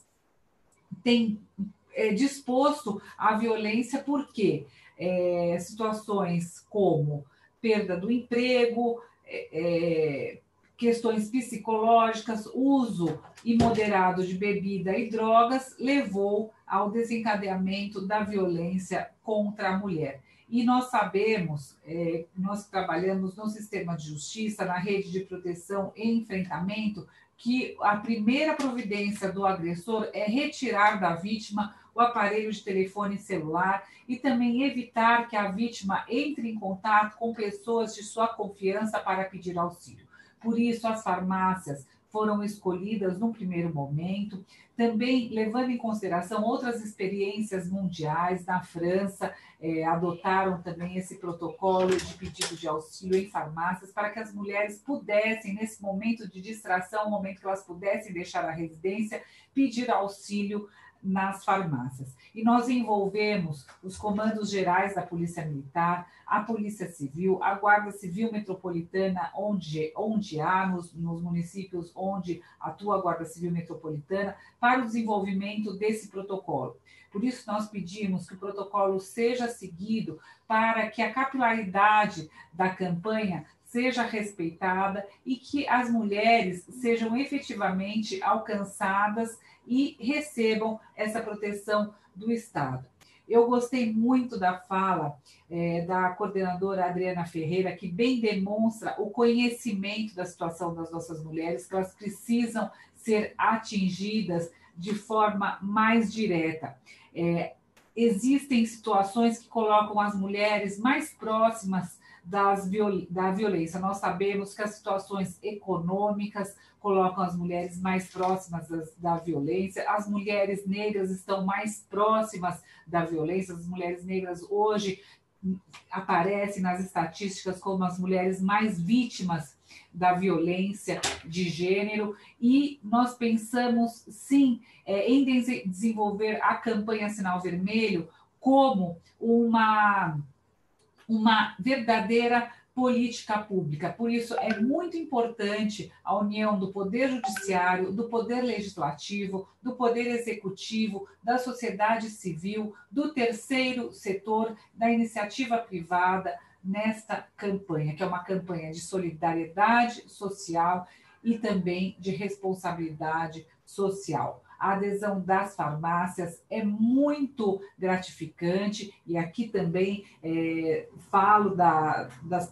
tem é, disposto à violência, porque é, situações como perda do emprego, é, é, questões psicológicas, uso imoderado de bebida e drogas, levou ao desencadeamento da violência contra a mulher. E nós sabemos, é, nós trabalhamos no sistema de justiça, na rede de proteção e enfrentamento, que a primeira providência do agressor é retirar da vítima o aparelho de telefone celular e também evitar que a vítima entre em contato com pessoas de sua confiança para pedir auxílio. Por isso, as farmácias foram escolhidas num primeiro momento, também levando em consideração outras experiências mundiais. Na França, é, adotaram também esse protocolo de pedido de auxílio em farmácias para que as mulheres pudessem, nesse momento de distração, momento que elas pudessem deixar a residência, pedir auxílio nas farmácias. E nós envolvemos os comandos gerais da Polícia Militar, a Polícia Civil, a Guarda Civil Metropolitana, onde, onde há, nos, nos municípios onde atua a Guarda Civil Metropolitana, para o desenvolvimento desse protocolo. Por isso, nós pedimos que o protocolo seja seguido para que a capilaridade da campanha seja respeitada e que as mulheres sejam efetivamente alcançadas e recebam essa proteção do Estado. Eu gostei muito da fala é, da coordenadora Adriana Ferreira, que bem demonstra o conhecimento da situação das nossas mulheres, que elas precisam ser atingidas de forma mais direta. É, existem situações que colocam as mulheres mais próximas das viol- da violência. Nós sabemos que as situações econômicas colocam as mulheres mais próximas das, da violência, as mulheres negras estão mais próximas da violência, as mulheres negras hoje aparecem nas estatísticas como as mulheres mais vítimas da violência de gênero, e nós pensamos, sim, é, em des- desenvolver a campanha Sinal Vermelho como uma... uma verdadeira política pública. Por isso, é muito importante a união do Poder Judiciário, do Poder Legislativo, do Poder Executivo, da sociedade civil, do terceiro setor, da iniciativa privada nesta campanha, que é uma campanha de solidariedade social e também de responsabilidade social. a adesão das farmácias é muito gratificante, e aqui também é, falo da, das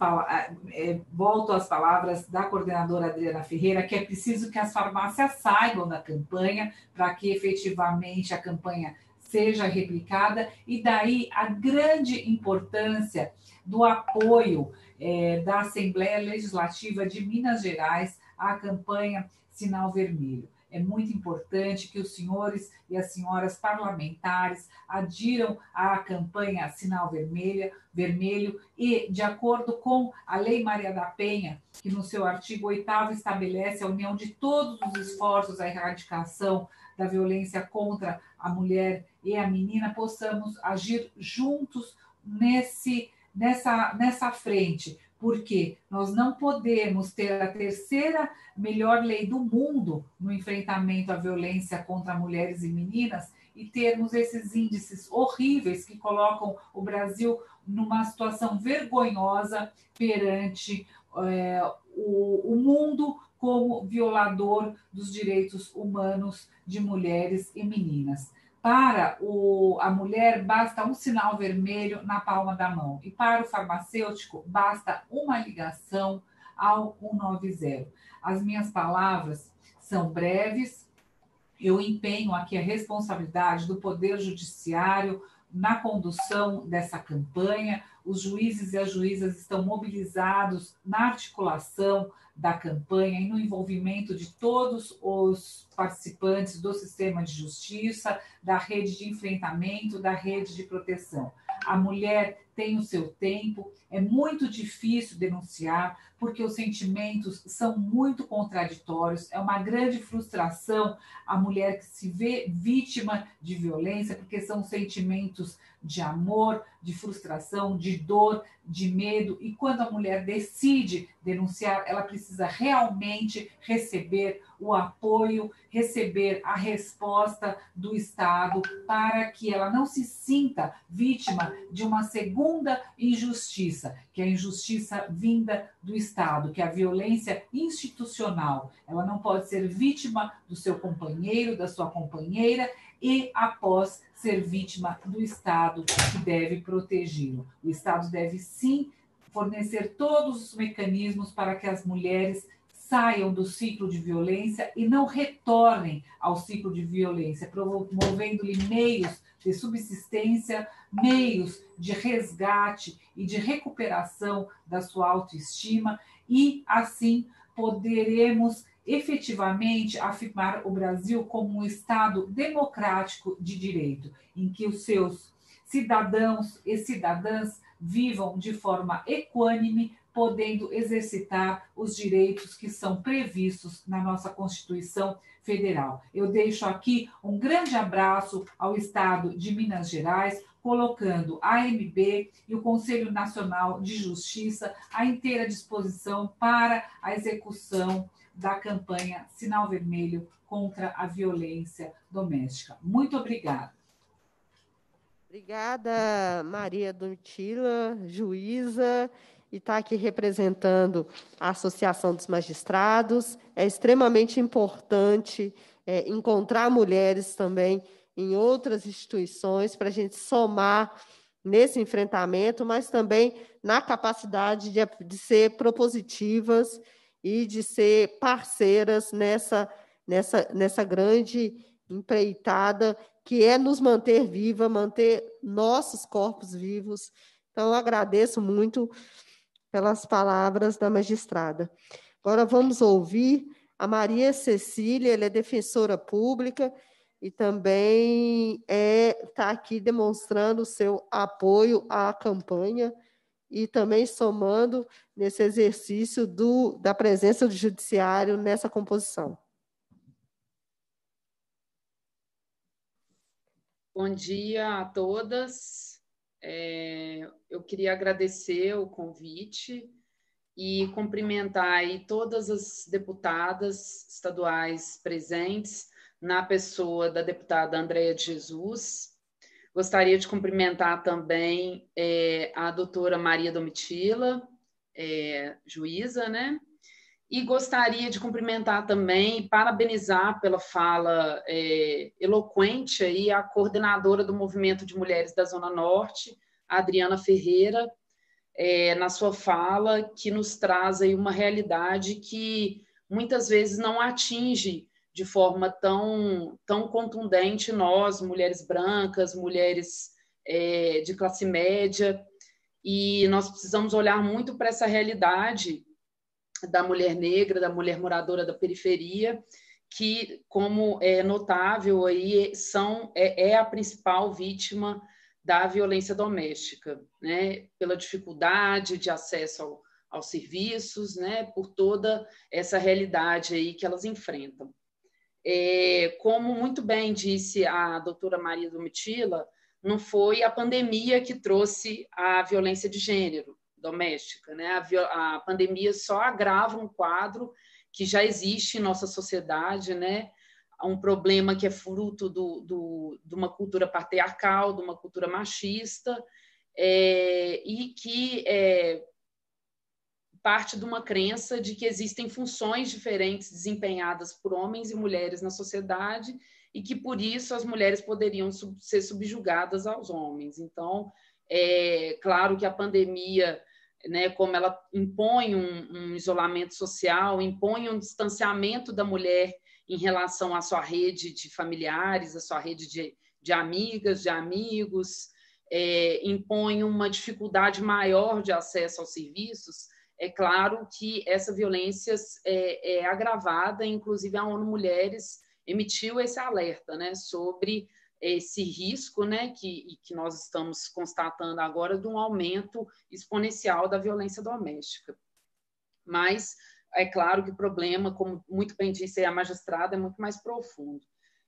é, volto às palavras da coordenadora Adriana Ferreira, que é preciso que as farmácias saibam da campanha para que efetivamente a campanha seja replicada, e daí a grande importância do apoio é, da Assembleia Legislativa de Minas Gerais à campanha Sinal Vermelho. É muito importante que os senhores e as senhoras parlamentares adiram à campanha Sinal Vermelha, Vermelho e, de acordo com a Lei Maria da Penha, que no seu artigo oitavo estabelece a união de todos os esforços à erradicação da violência contra a mulher e a menina, possamos agir juntos nesse, nessa, nessa frente, porque nós não podemos ter a terceira melhor lei do mundo no enfrentamento à violência contra mulheres e meninas e termos esses índices horríveis que colocam o Brasil numa situação vergonhosa perante é, o, o mundo como violador dos direitos humanos de mulheres e meninas. Para o, a mulher, basta um sinal vermelho na palma da mão. E para o farmacêutico, basta uma ligação ao cento e noventa. As minhas palavras são breves. Eu empenho aqui a responsabilidade do Poder Judiciário na condução dessa campanha. Os juízes e as juízas estão mobilizados na articulação da campanha e no envolvimento de todos os participantes do sistema de justiça, da rede de enfrentamento, da rede de proteção. A mulher tem o seu tempo, é muito difícil denunciar, porque os sentimentos são muito contraditórios, é uma grande frustração a mulher que se vê vítima de violência, porque são sentimentos de amor, de frustração, de dor, de medo, e quando a mulher decide denunciar, ela precisa realmente receber o apoio, receber a resposta do Estado para que ela não se sinta vítima de uma segunda injustiça, que é a injustiça vinda do Estado, que é a violência institucional. Ela não pode ser vítima do seu companheiro, da sua companheira, e após ser vítima do Estado que deve protegê-lo. O Estado deve, sim, fornecer todos os mecanismos para que as mulheres saiam do ciclo de violência e não retornem ao ciclo de violência, promovendo-lhe meios de subsistência, meios de resgate e de recuperação da sua autoestima, e assim poderemos efetivamente afirmar o Brasil como um Estado democrático de direito, em que os seus cidadãos e cidadãs vivam de forma equânime, podendo exercitar os direitos que são previstos na nossa Constituição Federal. Eu deixo aqui um grande abraço ao Estado de Minas Gerais, colocando a A M B e o Conselho Nacional de Justiça à inteira disposição para a execução da campanha Sinal Vermelho contra a violência doméstica. Muito obrigada. Obrigada, Maria Domitila, juíza, e está aqui representando a Associação dos Magistrados. É extremamente importante é, encontrar mulheres também em outras instituições para a gente somar nesse enfrentamento, mas também na capacidade de, de ser propositivas e de ser parceiras nessa, nessa, nessa grande empreitada que é nos manter viva, manter nossos corpos vivos. Então, eu agradeço muito pelas palavras da magistrada. Agora vamos ouvir a Maria Cecília, ela é defensora pública e também está aqui demonstrando o seu apoio à campanha e também somando nesse exercício do, da presença do judiciário nessa composição. Bom dia a todas. É, eu queria agradecer o convite e cumprimentar aí todas as deputadas estaduais presentes, na pessoa da deputada Andréia de Jesus. Gostaria de cumprimentar também é, a doutora Maria Domitila, é, juíza, né? E gostaria de cumprimentar também e parabenizar pela fala é, eloquente aí a coordenadora do Movimento de Mulheres da Zona Norte, a Adriana Ferreira, é, na sua fala, que nos traz aí uma realidade que muitas vezes não atinge de forma tão, tão contundente nós, mulheres brancas, mulheres é, de classe média, e nós precisamos olhar muito para essa realidade da mulher negra, da mulher moradora da periferia, que, como é notável, aí, são, é, é a principal vítima da violência doméstica, né? Pela dificuldade de acesso ao, aos serviços, né? Por toda essa realidade aí que elas enfrentam. É, como muito bem disse a doutora Maria Domitila, não foi a pandemia que trouxe a violência de gênero doméstica, né? A, a pandemia só agrava um quadro que já existe em nossa sociedade, né? Um problema que é fruto do, do, de uma cultura patriarcal, de uma cultura machista, é, e que é, parte de uma crença de que existem funções diferentes desempenhadas por homens e mulheres na sociedade e que, por isso, as mulheres poderiam sub, ser subjugadas aos homens. Então, é claro que a pandemia, né, como ela impõe um, um isolamento social, impõe um distanciamento da mulher em relação à sua rede de familiares, à sua rede de, de amigas, de amigos, é, impõe uma dificuldade maior de acesso aos serviços. É claro que essa violência é, é agravada, inclusive a ONU Mulheres emitiu esse alerta, né, sobre esse risco, né, que, que nós estamos constatando agora de um aumento exponencial da violência doméstica. Mas é claro que o problema, como muito bem disse a magistrada, é muito mais profundo.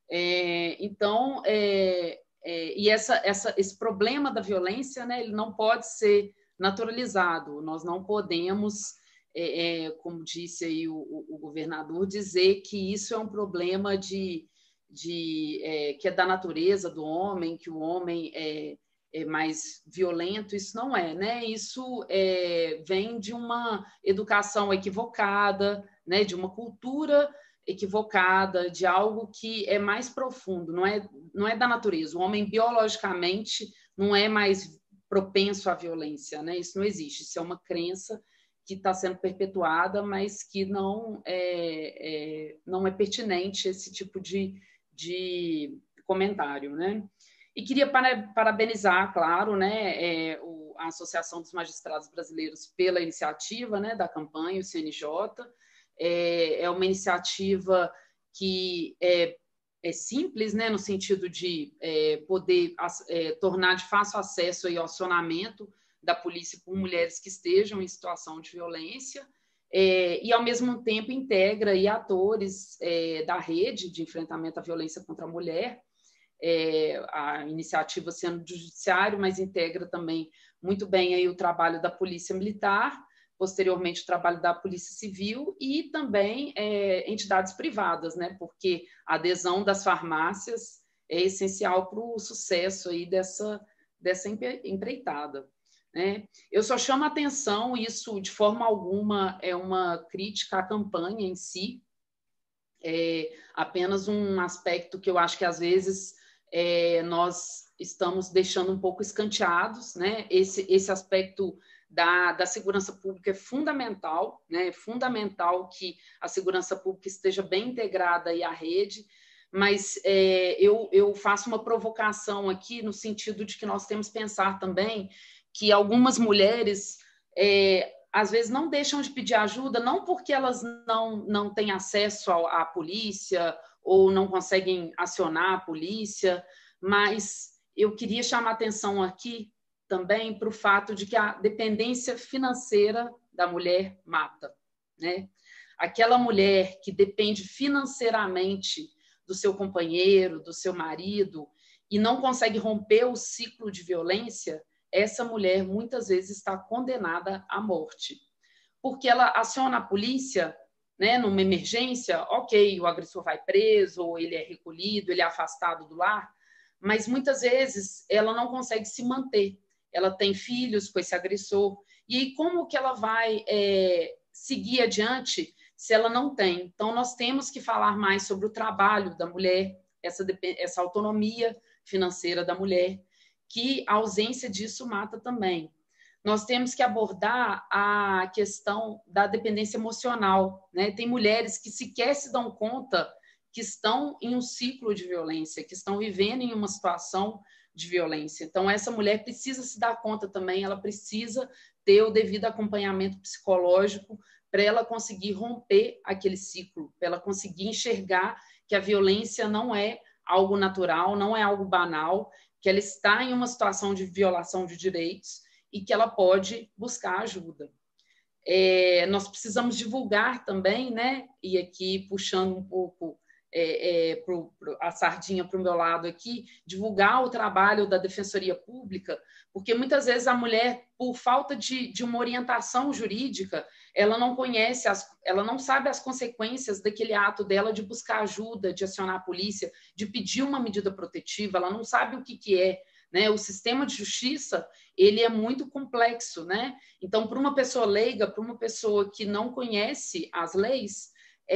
É, então, é, é, e essa, essa, esse problema da violência, né, ele não pode ser naturalizado. Nós não podemos, é, é, como disse aí o, o, o governador, dizer que isso é um problema de, de, é, que é da natureza do homem, que o homem é, é mais violento. Isso não é, né? Isso é, vem de uma educação equivocada, né? De uma cultura equivocada, de algo que é mais profundo, não é, não é da natureza. O homem, biologicamente, não é mais propenso à violência, né? Isso não existe, isso é uma crença que está sendo perpetuada, mas que não é, é, não é pertinente esse tipo de, de comentário, né? E queria parabenizar, claro, né, é, o, a Associação dos Magistrados Brasileiros pela iniciativa, né, da campanha, o C N J. É, é uma iniciativa que é É simples, né, no sentido de é, poder é, tornar de fácil acesso aí ao acionamento da polícia por mulheres que estejam em situação de violência, é, e, ao mesmo tempo, integra aí atores é, da rede de enfrentamento à violência contra a mulher, é, a iniciativa sendo do Judiciário, mas integra também muito bem aí o trabalho da Polícia Militar, posteriormente o trabalho da Polícia Civil e também é, entidades privadas, né? Porque a adesão das farmácias é essencial para o sucesso aí dessa, dessa empreitada, né? Eu só chamo a atenção, isso de forma alguma é uma crítica à campanha em si, é apenas um aspecto que eu acho que às vezes é, nós estamos deixando um pouco escanteados, né? Esse, esse aspecto Da, da segurança pública é fundamental, né? É fundamental que a segurança pública esteja bem integrada aí à rede, mas é, eu, eu faço uma provocação aqui no sentido de que nós temos que pensar também que algumas mulheres é, às vezes não deixam de pedir ajuda, não porque elas não, não têm acesso à, à polícia ou não conseguem acionar a polícia, mas eu queria chamar a atenção aqui também para o fato de que a dependência financeira da mulher mata, né? Aquela mulher que depende financeiramente do seu companheiro, do seu marido, e não consegue romper o ciclo de violência, essa mulher muitas vezes está condenada à morte. Porque ela aciona a polícia, né, numa emergência, ok, o agressor vai preso, ou ele é recolhido, ele é afastado do lar, mas muitas vezes ela não consegue se manter. Ela tem filhos com esse agressor, e aí como que ela vai é, seguir adiante se ela não tem. Então, nós temos que falar mais sobre o trabalho da mulher, essa, essa autonomia financeira da mulher, que a ausência disso mata também. Nós temos que abordar a questão da dependência emocional, né? Tem mulheres que sequer se dão conta que estão em um ciclo de violência, que estão vivendo em uma situação de violência. Então, essa mulher precisa se dar conta também, ela precisa ter o devido acompanhamento psicológico para ela conseguir romper aquele ciclo, para ela conseguir enxergar que a violência não é algo natural, não é algo banal, que ela está em uma situação de violação de direitos e que ela pode buscar ajuda. É, nós precisamos divulgar também, né? E aqui puxando um pouco é, é, pro, pro, a sardinha para o meu lado aqui, divulgar o trabalho da Defensoria Pública, porque muitas vezes a mulher, por falta de, de uma orientação jurídica, ela não conhece, as, ela não sabe as consequências daquele ato dela de buscar ajuda, de acionar a polícia, de pedir uma medida protetiva, ela não sabe o que, que é. Né? O sistema de justiça, ele é muito complexo, né? Então, para uma pessoa leiga, para uma pessoa que não conhece as leis,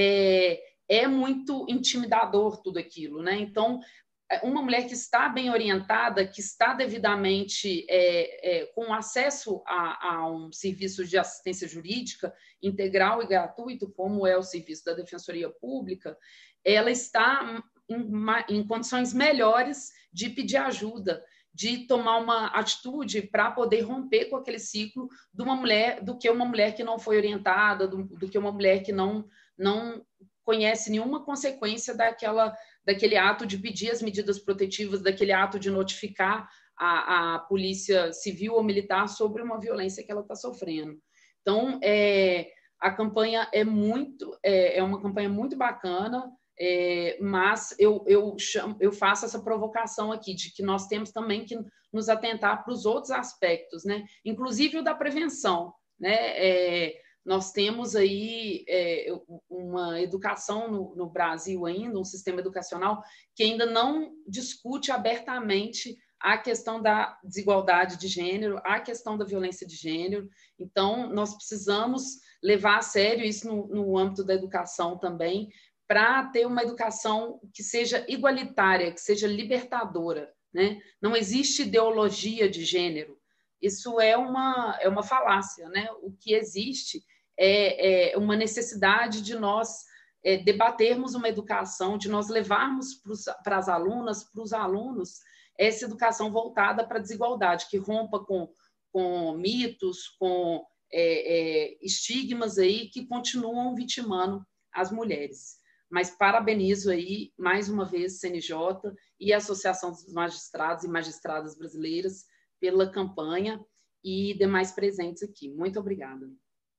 é, é muito intimidador tudo aquilo, né? Então, uma mulher que está bem orientada, que está devidamente é, é, com acesso a, a um serviço de assistência jurídica integral e gratuito, como é o serviço da Defensoria Pública, ela está em, em condições melhores de pedir ajuda, de tomar uma atitude para poder romper com aquele ciclo de uma mulher, do que uma mulher que não foi orientada, do, do que uma mulher que não, não conhece nenhuma consequência daquela, daquele ato de pedir as medidas protetivas, daquele ato de notificar a, a polícia civil ou militar sobre uma violência que ela está sofrendo. Então, é, a campanha é muito, é, é uma campanha muito bacana. É, mas eu, eu, chamo, eu faço essa provocação aqui de que nós temos também que nos atentar para os outros aspectos, né? Inclusive o da prevenção, né? É, nós temos aí é, uma educação no, no Brasil ainda, um sistema educacional que ainda não discute abertamente a questão da desigualdade de gênero, a questão da violência de gênero. Então, nós precisamos levar a sério isso no, no âmbito da educação também, para ter uma educação que seja igualitária, que seja libertadora, né? Não existe ideologia de gênero. Isso é uma, é uma falácia, né? O que existe é, é uma necessidade de nós é, debatermos uma educação, de nós levarmos para as alunas, para os alunos, essa educação voltada para a desigualdade, que rompa com, com mitos, com é, é, estigmas aí que continuam vitimando as mulheres. Mas parabenizo aí, mais uma vez, C N J e a Associação dos Magistrados e Magistradas Brasileiras pela campanha e demais presentes aqui. Muito obrigada.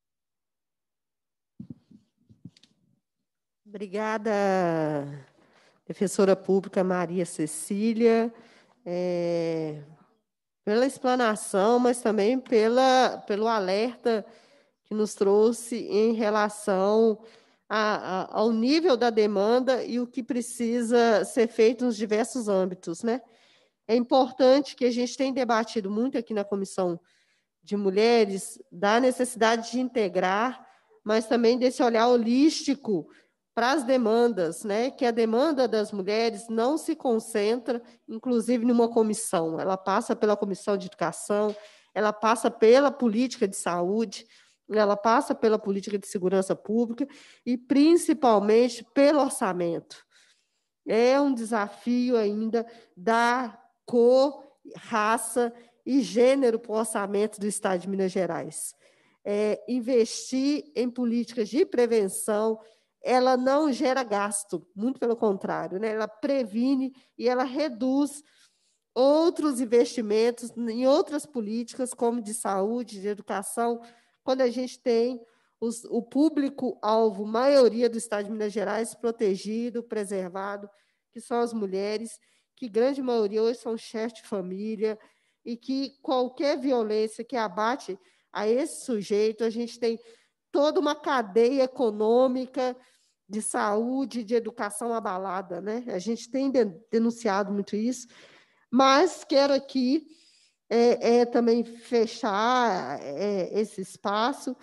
Obrigada, defensora pública Maria Cecília, é, pela explanação, mas também pela, pelo alerta que nos trouxe em relação A, a, ao nível da demanda e o que precisa ser feito nos diversos âmbitos, né? É importante que a gente tenha debatido muito aqui na Comissão de Mulheres da necessidade de integrar, mas também desse olhar holístico para as demandas, né? Que a demanda das mulheres não se concentra, inclusive, numa comissão. Ela passa pela Comissão de Educação, ela passa pela política de saúde, ela passa pela política de segurança pública e, principalmente, pelo orçamento. É um desafio ainda dar cor, raça e gênero para o orçamento do Estado de Minas Gerais. É, investir em políticas de prevenção, ela não gera gasto, muito pelo contrário, né? Ela previne e ela reduz outros investimentos em outras políticas, como de saúde, de educação, quando a gente tem os, o público-alvo, maioria do Estado de Minas Gerais, protegido, preservado, que são as mulheres, que grande maioria hoje são chefes de família, e que qualquer violência que abate a esse sujeito, a gente tem toda uma cadeia econômica de saúde, de educação abalada, né? A gente tem denunciado muito isso, mas quero aqui É, é também fechar é, esse espaço,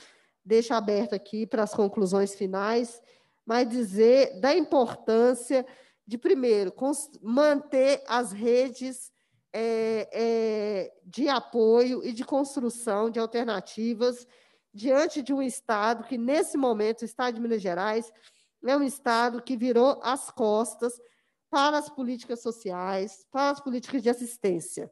deixo aberto aqui para as conclusões finais, mas dizer da importância de, primeiro, manter as redes é, é, de apoio e de construção de alternativas diante de um Estado que, nesse momento, o Estado de Minas Gerais é um Estado que virou as costas para as políticas sociais, para as políticas de assistência.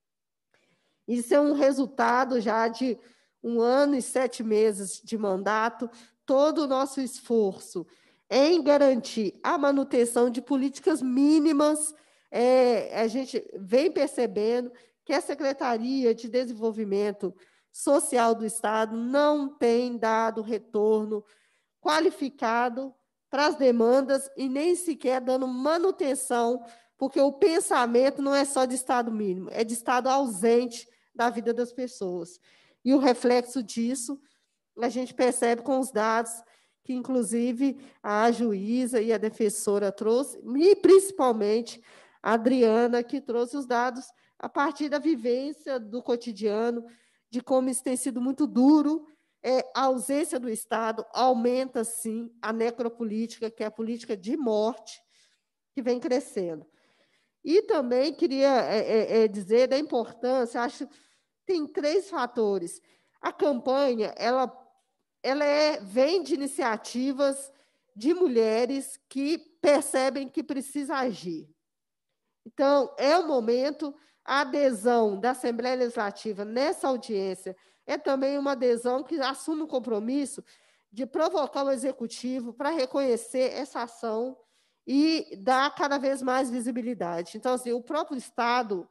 Isso é um resultado já de um ano e sete meses de mandato, todo o nosso esforço em garantir a manutenção de políticas mínimas. É, a gente vem percebendo que a Secretaria de Desenvolvimento Social do Estado não tem dado retorno qualificado para as demandas e nem sequer dando manutenção, porque o pensamento não é só de Estado mínimo, é de Estado ausente da vida das pessoas. E o reflexo disso a gente percebe com os dados que, inclusive, a juíza e a defensora trouxe, e principalmente a Adriana, que trouxe os dados a partir da vivência do cotidiano, de como isso tem sido muito duro. É, a ausência do Estado aumenta, sim, a necropolítica, que é a política de morte, que vem crescendo. E também queria é, é, dizer da importância, acho que tem três fatores. A campanha, ela, ela é, vem de iniciativas de mulheres que percebem que precisa agir. Então, é o momento, a adesão da Assembleia Legislativa nessa audiência é também uma adesão que assume o compromisso de provocar o Executivo para reconhecer essa ação e dar cada vez mais visibilidade. Então, assim, o próprio Estado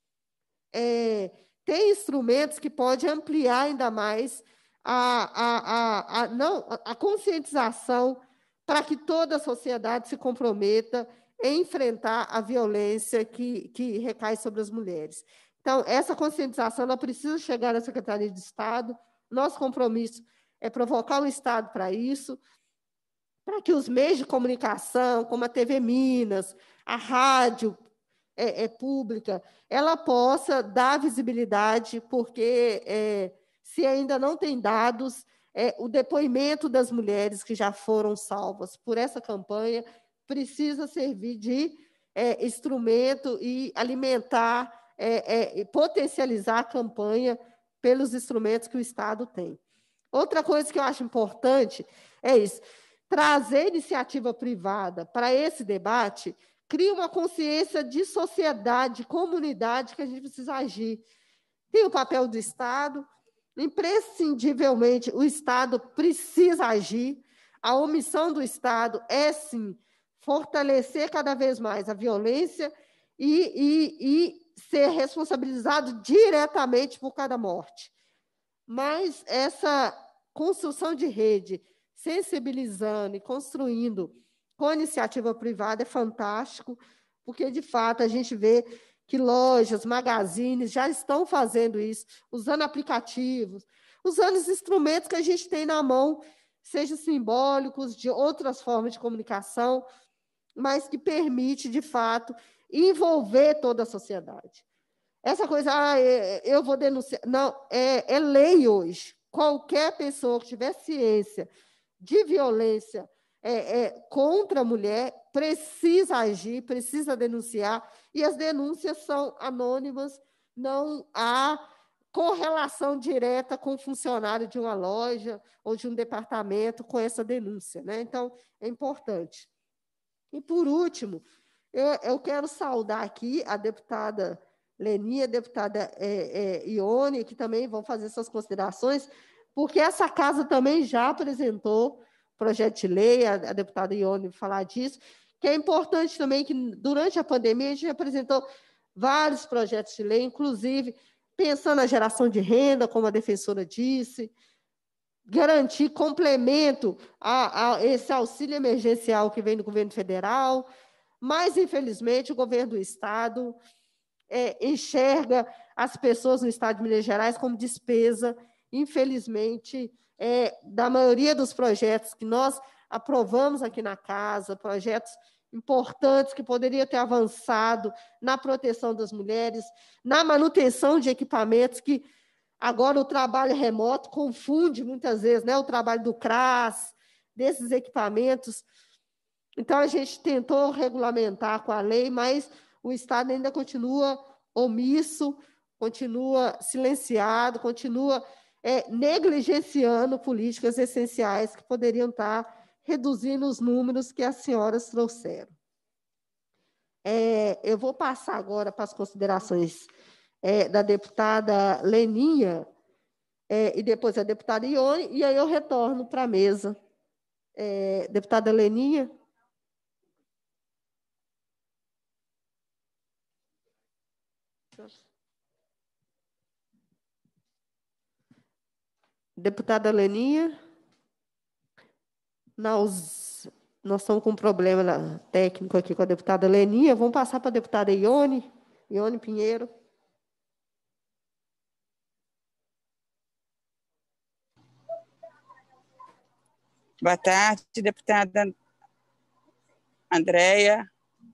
é, tem instrumentos que podem ampliar ainda mais a, a, a, a, não, a conscientização para que toda a sociedade se comprometa em enfrentar a violência que, que recai sobre as mulheres. Então, essa conscientização ela precisa chegar à Secretaria de Estado. Nosso compromisso é provocar o Estado para isso, para que os meios de comunicação, como a T V Minas, a rádio é, é, pública, ela possa dar visibilidade, porque, é, se ainda não tem dados, é, o depoimento das mulheres que já foram salvas por essa campanha precisa servir de é, instrumento e alimentar, é, é, potencializar a campanha pelos instrumentos que o Estado tem. Outra coisa que eu acho importante é isso, trazer iniciativa privada para esse debate cria uma consciência de sociedade, de comunidade, que a gente precisa agir. Tem o papel do Estado, imprescindivelmente o Estado precisa agir, a omissão do Estado é, sim, fortalecer cada vez mais a violência e, e, e ser responsabilizado diretamente por cada morte. Mas essa construção de rede, sensibilizando e construindo com a iniciativa privada é fantástico, porque, de fato, a gente vê que lojas, magazines já estão fazendo isso, usando aplicativos, usando os instrumentos que a gente tem na mão, sejam simbólicos, de outras formas de comunicação, mas que permite, de fato, envolver toda a sociedade. Essa coisa, ah, eu vou denunciar... Não, é, é lei hoje. Qualquer pessoa que tiver ciência de violência é, é, contra a mulher precisa agir, precisa denunciar, e as denúncias são anônimas, não há correlação direta com o funcionário de uma loja ou de um departamento com essa denúncia, né? Então, é importante. E, por último, eu, eu quero saudar aqui a deputada Leni, a deputada é, é, Ione, que também vão fazer suas considerações, porque essa casa também já apresentou projeto de lei, a, a deputada Ione vai falar disso, que é importante também que, durante a pandemia, a gente apresentou vários projetos de lei, inclusive pensando na geração de renda, como a defensora disse, garantir complemento a, a esse auxílio emergencial que vem do governo federal, mas, infelizmente, o governo do Estado é, enxerga as pessoas no Estado de Minas Gerais como despesa, infelizmente, é, da maioria dos projetos que nós aprovamos aqui na casa, projetos importantes que poderiam ter avançado na proteção das mulheres, na manutenção de equipamentos que Agora, o trabalho remoto confunde muitas vezes, né, o trabalho do C R A S, desses equipamentos. Então, a gente tentou regulamentar com a lei, mas o Estado ainda continua omisso, continua silenciado, continua é, negligenciando políticas essenciais que poderiam estar reduzindo os números que as senhoras trouxeram. É, eu vou passar agora para as considerações é, da deputada Leninha, é, e depois a deputada Ione, e aí eu retorno para a mesa. É, deputada Leninha. Deputada Leninha. Nós, nós estamos com um problema técnico aqui com a deputada Leninha. Vamos passar para a deputada Ione, Ione Pinheiro. Boa tarde, deputada Andréia.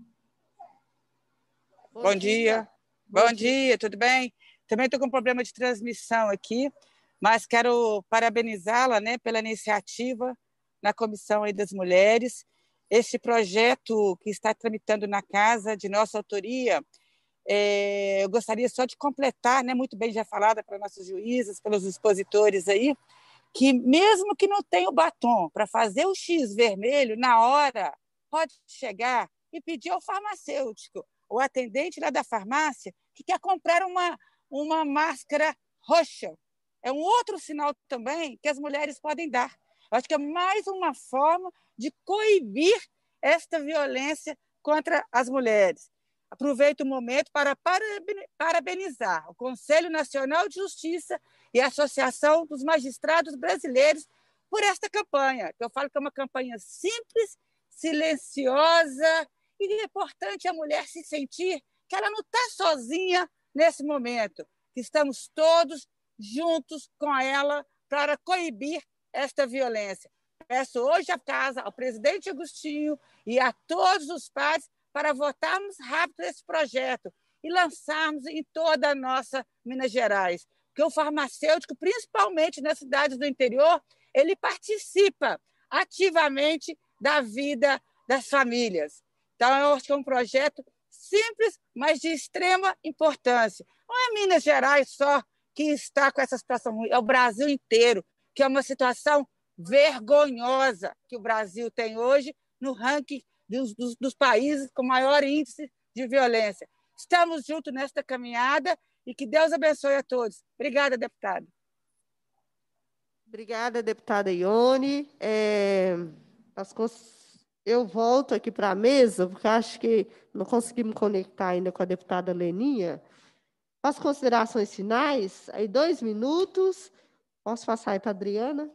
Bom, Bom dia. dia. Bom, Bom dia. dia, tudo bem? Também estou com um problema de transmissão aqui, mas quero parabenizá-la, né, pela iniciativa na Comissão aí das Mulheres. Este projeto que está tramitando na casa, de nossa autoria, é, eu gostaria só de completar, né, muito bem já falada para nossos juízes, pelos expositores aí, que mesmo que não tenha o batom para fazer o X vermelho, na hora, pode chegar e pedir ao farmacêutico, o atendente lá da farmácia, que quer comprar uma, uma máscara roxa. É um outro sinal também que as mulheres podem dar. Eu acho que é mais uma forma de coibir esta violência contra as mulheres. Aproveito o momento para parabenizar o Conselho Nacional de Justiça e a Associação dos Magistrados Brasileiros por esta campanha, que eu falo que é uma campanha simples, silenciosa, e é importante a mulher se sentir que ela não está sozinha nesse momento, que estamos todos juntos com ela para coibir esta violência. Peço hoje à casa, ao presidente Agostinho e a todos os pares para votarmos rápido esse projeto e lançarmos em toda a nossa Minas Gerais. Porque o farmacêutico, principalmente nas cidades do interior, ele participa ativamente da vida das famílias. Então, eu acho que é um projeto simples, mas de extrema importância. Não é Minas Gerais só que está com essa situação, é o Brasil inteiro, que é uma situação vergonhosa que o Brasil tem hoje no ranking dos, dos, dos países com maior índice de violência. Estamos juntos nesta caminhada e que Deus abençoe a todos. Obrigada, deputada. Obrigada, deputada Ione. É, as, eu volto aqui para a mesa, porque acho que não conseguimos conectar ainda com a deputada Leninha. As considerações finais, aí dois minutos. Posso passar aí para a Adriana?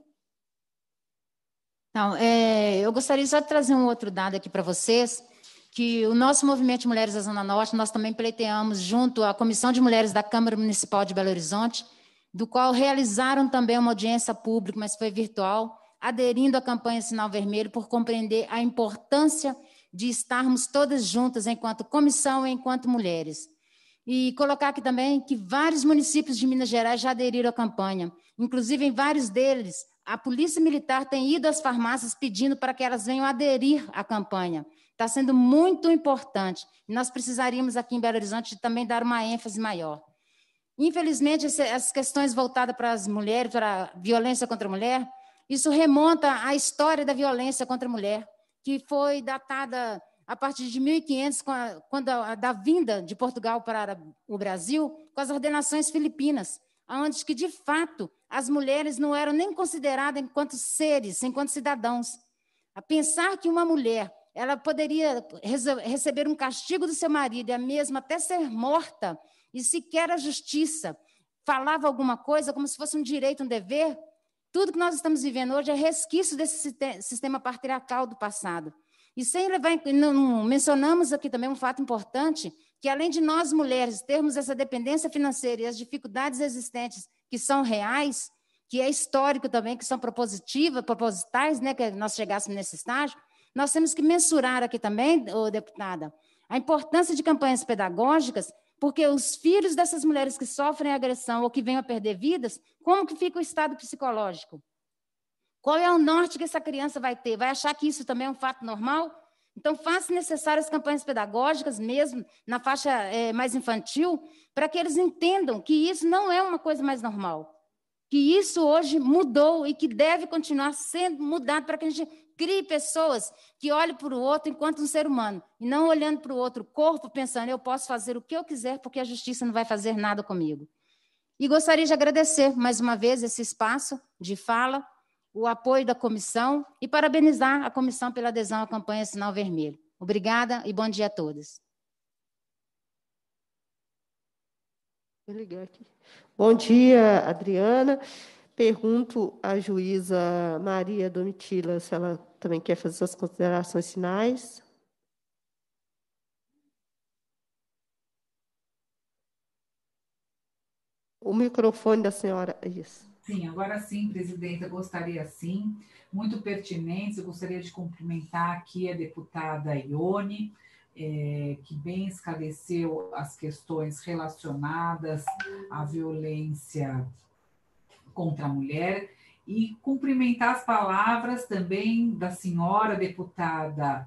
Não, é, eu gostaria só de trazer um outro dado aqui para vocês, que o nosso movimento de Mulheres da Zona Norte, nós também pleiteamos junto à Comissão de Mulheres da Câmara Municipal de Belo Horizonte, do qual realizaram também uma audiência pública, mas foi virtual, aderindo à campanha Sinal Vermelho, por compreender a importância de estarmos todas juntas enquanto comissão e enquanto mulheres. E colocar aqui também que vários municípios de Minas Gerais já aderiram à campanha, inclusive em vários deles, a Polícia Militar tem ido às farmácias pedindo para que elas venham aderir à campanha. Está sendo muito importante. E nós precisaríamos aqui em Belo Horizonte também dar uma ênfase maior. Infelizmente, essas questões voltadas para as mulheres, para a violência contra a mulher, isso remonta à história da violência contra a mulher, que foi datada a partir de mil e quinhentos, quando a, da vinda de Portugal para o Brasil, com as ordenações filipinas, onde que, de fato, as mulheres não eram nem consideradas enquanto seres, enquanto cidadãos. A pensar que uma mulher ela poderia receber um castigo do seu marido, e a mesma até ser morta, e sequer a justiça falava alguma coisa como se fosse um direito, um dever. Tudo que nós estamos vivendo hoje é resquício desse sistema patriarcal do passado. E sem levar, não, mencionamos aqui também um fato importante, que além de nós mulheres termos essa dependência financeira e as dificuldades existentes que são reais, que é histórico também, que são propositivas, propositais, né, que nós chegássemos nesse estágio, nós temos que mensurar aqui também, oh, deputada, a importância de campanhas pedagógicas porque os filhos dessas mulheres que sofrem agressão ou que venham a perder vidas, como que fica o estado psicológico? Qual é o norte que essa criança vai ter? Vai achar que isso também é um fato normal? Então, faça necessárias campanhas pedagógicas, mesmo na faixa é, mais infantil, para que eles entendam que isso não é uma coisa mais normal, que isso hoje mudou e que deve continuar sendo mudado para que a gente crie pessoas que olhem para o outro enquanto um ser humano, e não olhando para o outro corpo, pensando, eu posso fazer o que eu quiser, porque a justiça não vai fazer nada comigo. E gostaria de agradecer, mais uma vez, esse espaço de fala, o apoio da comissão e parabenizar a comissão pela adesão à campanha Sinal Vermelho. Obrigada e bom dia a todos. Vou ligar aqui. Bom dia, Adriana. Pergunto à juíza Maria Domitila se ela também quer fazer suas considerações finais. O microfone da senhora, isso. Sim, agora sim, presidenta, gostaria sim, muito pertinente, eu gostaria de cumprimentar aqui a deputada Ione, é, que bem esclareceu as questões relacionadas à violência contra a mulher, e cumprimentar as palavras também da senhora deputada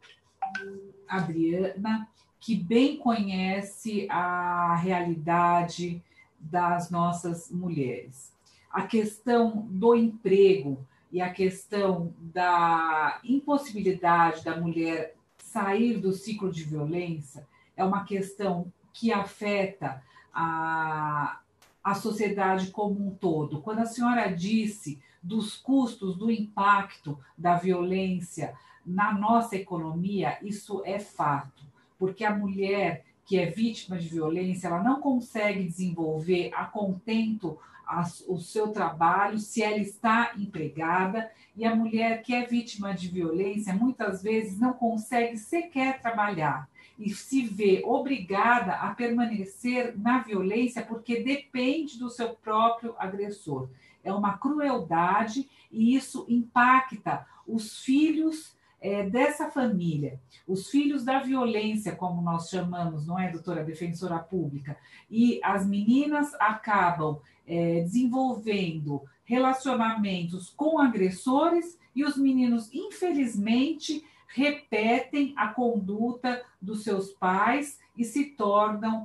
Adriana, que bem conhece a realidade das nossas mulheres. A questão do emprego e a questão da impossibilidade da mulher sair do ciclo de violência é uma questão que afeta a, a sociedade como um todo. Quando a senhora disse dos custos, do impacto da violência na nossa economia, isso é fato, porque a mulher que é vítima de violência, ela não consegue desenvolver a contento o seu trabalho se ela está empregada, e a mulher que é vítima de violência muitas vezes não consegue sequer trabalhar e se vê obrigada a permanecer na violência porque depende do seu próprio agressor. É uma crueldade e isso impacta os filhos é, dessa família, os filhos da violência, como nós chamamos, não é, doutora defensora pública? E as meninas acabam é, desenvolvendo relacionamentos com agressores e os meninos, infelizmente, repetem a conduta dos seus pais e se tornam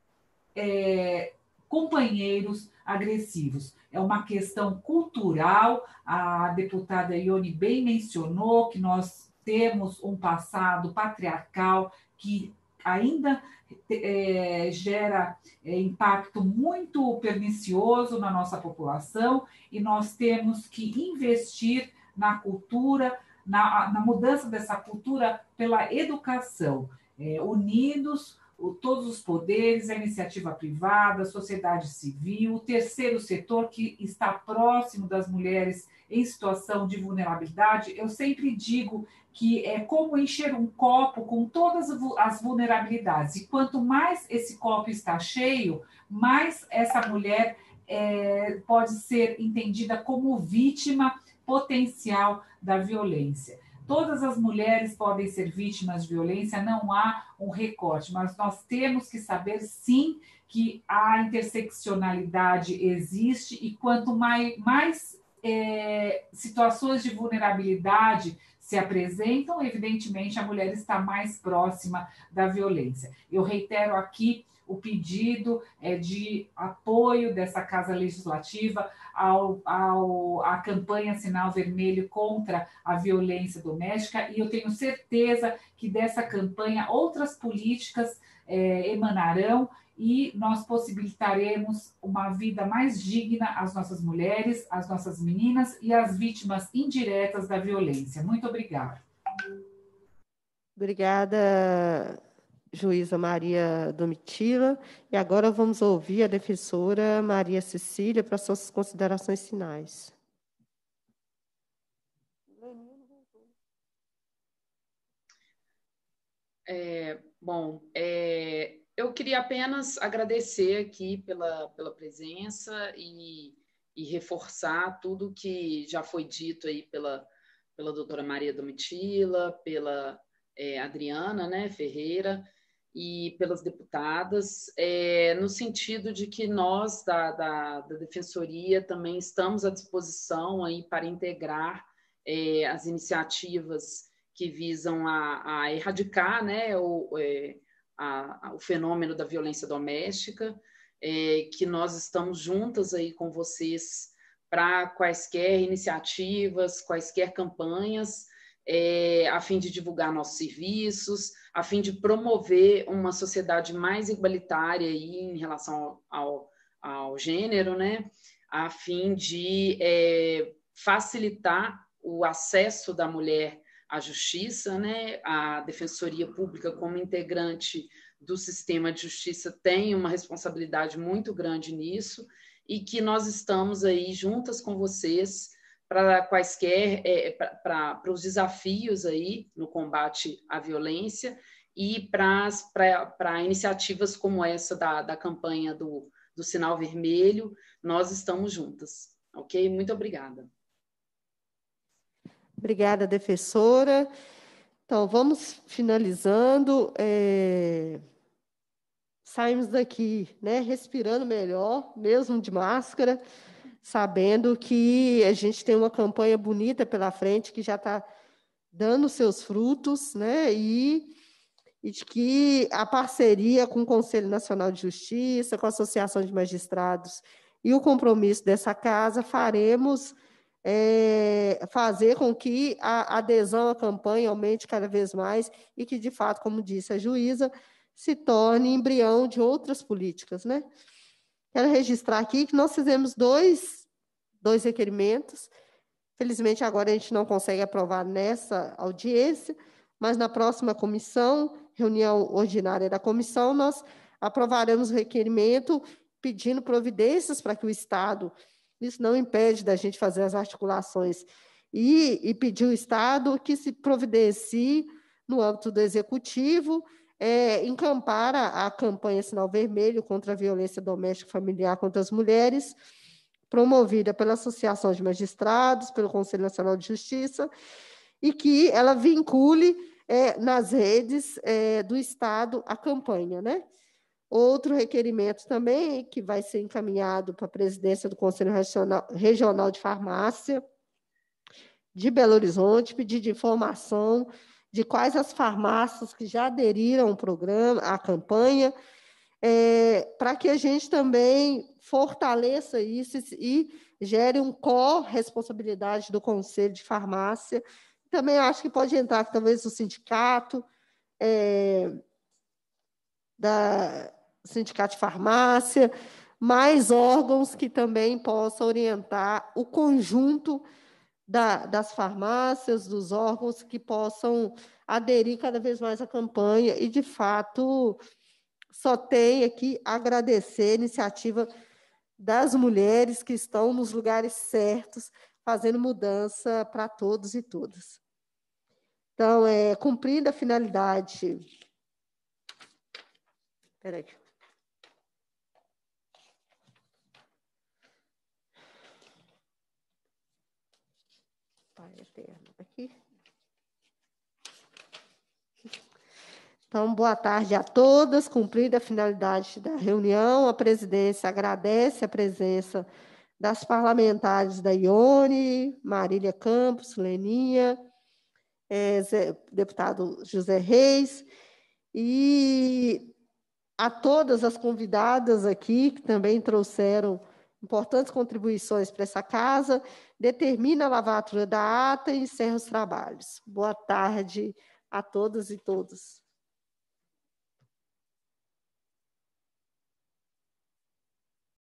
é, companheiros agressivos. É uma questão cultural, a deputada Ione bem mencionou que nós temos um passado patriarcal que ainda é, gera é, impacto muito pernicioso na nossa população e nós temos que investir na cultura, na, na mudança dessa cultura pela educação, é, unidos o, todos os poderes, a iniciativa privada, a sociedade civil, o terceiro setor que está próximo das mulheres em situação de vulnerabilidade. Eu sempre digo que é como encher um copo com todas as vulnerabilidades, e quanto mais esse copo está cheio, mais essa mulher é, pode ser entendida como vítima potencial da violência. Todas as mulheres podem ser vítimas de violência, não há um recorte, mas nós temos que saber, sim, que a interseccionalidade existe e quanto mais, mais é, situações de vulnerabilidade se apresentam, evidentemente a mulher está mais próxima da violência. Eu reitero aqui o pedido é, de apoio dessa Casa Legislativa ao, ao, à campanha Sinal Vermelho contra a violência doméstica, e eu tenho certeza que dessa campanha outras políticas é, emanarão e nós possibilitaremos uma vida mais digna às nossas mulheres, às nossas meninas e às vítimas indiretas da violência. Muito obrigada. Obrigada, juíza Maria Domitila. E agora vamos ouvir a defensora Maria Cecília para suas considerações finais. É, bom, é, eu queria apenas agradecer aqui pela, pela presença e, e reforçar tudo que já foi dito aí pela, pela doutora Maria Domitila, pela é, Adriana, né, Ferreira. e pelas deputadas, é, no sentido de que nós, da, da, da Defensoria, também estamos à disposição aí para integrar é, as iniciativas que visam a, a erradicar, né, o, é, a, a, o fenômeno da violência doméstica, é, que nós estamos juntas aí com vocês para quaisquer iniciativas, quaisquer campanhas, é, a fim de divulgar nossos serviços, a fim de promover uma sociedade mais igualitária aí em relação ao, ao, ao gênero, né? A fim de é, facilitar o acesso da mulher à justiça, né? A Defensoria Pública, como integrante do sistema de justiça, tem uma responsabilidade muito grande nisso, e que nós estamos aí juntas com vocês para quaisquer, é, para os desafios aí no combate à violência e para iniciativas como essa da, da campanha do, do Sinal Vermelho, nós estamos juntas, ok? Muito obrigada. Obrigada, defensora. Então, vamos finalizando. É... Saímos daqui, né, respirando melhor, mesmo de máscara, sabendo que a gente tem uma campanha bonita pela frente, que já está dando seus frutos, né, e, e de que a parceria com o Conselho Nacional de Justiça, com a Associação de Magistrados e o compromisso dessa casa, faremos é, fazer com que a adesão à campanha aumente cada vez mais e que, de fato, como disse a juíza, se torne embrião de outras políticas, né? Quero registrar aqui que nós fizemos dois, dois requerimentos. Felizmente, agora a gente não consegue aprovar nessa audiência, mas na próxima comissão, reunião ordinária da comissão, nós aprovaremos o requerimento pedindo providências para que o Estado, isso não impede da gente fazer as articulações, e, e pedir ao Estado que se providencie no âmbito do Executivo, É, encampar a, a campanha Sinal Vermelho contra a violência doméstica e familiar contra as mulheres, promovida pela Associação de Magistrados, pelo Conselho Nacional de Justiça, e que ela vincule é, nas redes é, do Estado a campanha, né? Outro requerimento também, que vai ser encaminhado para a presidência do Conselho Regional, Regional de Farmácia de Belo Horizonte, pedido de informação de quais as farmácias que já aderiram ao programa, à campanha, é, para que a gente também fortaleça isso e gere um corresponsabilidade do Conselho de Farmácia. Também acho que pode entrar, talvez, o sindicato, é, da Sindicato de Farmácia, mais órgãos que também possam orientar o conjunto Da, das farmácias, dos órgãos que possam aderir cada vez mais à campanha, e, de fato, só tem aqui agradecer a iniciativa das mulheres que estão nos lugares certos, fazendo mudança para todos e todas. Então, é, cumprindo a finalidade... Espera aí. Pai eterno, aqui. Então, boa tarde a todas. Cumprida a finalidade da reunião, a presidência agradece a presença das parlamentares da Ione, Marília Campos, Leninha, é, Zé, deputado José Reis, e a todas as convidadas aqui, que também trouxeram importantes contribuições para essa casa, determina a lavatura da ata e encerra os trabalhos. Boa tarde a todas e todos.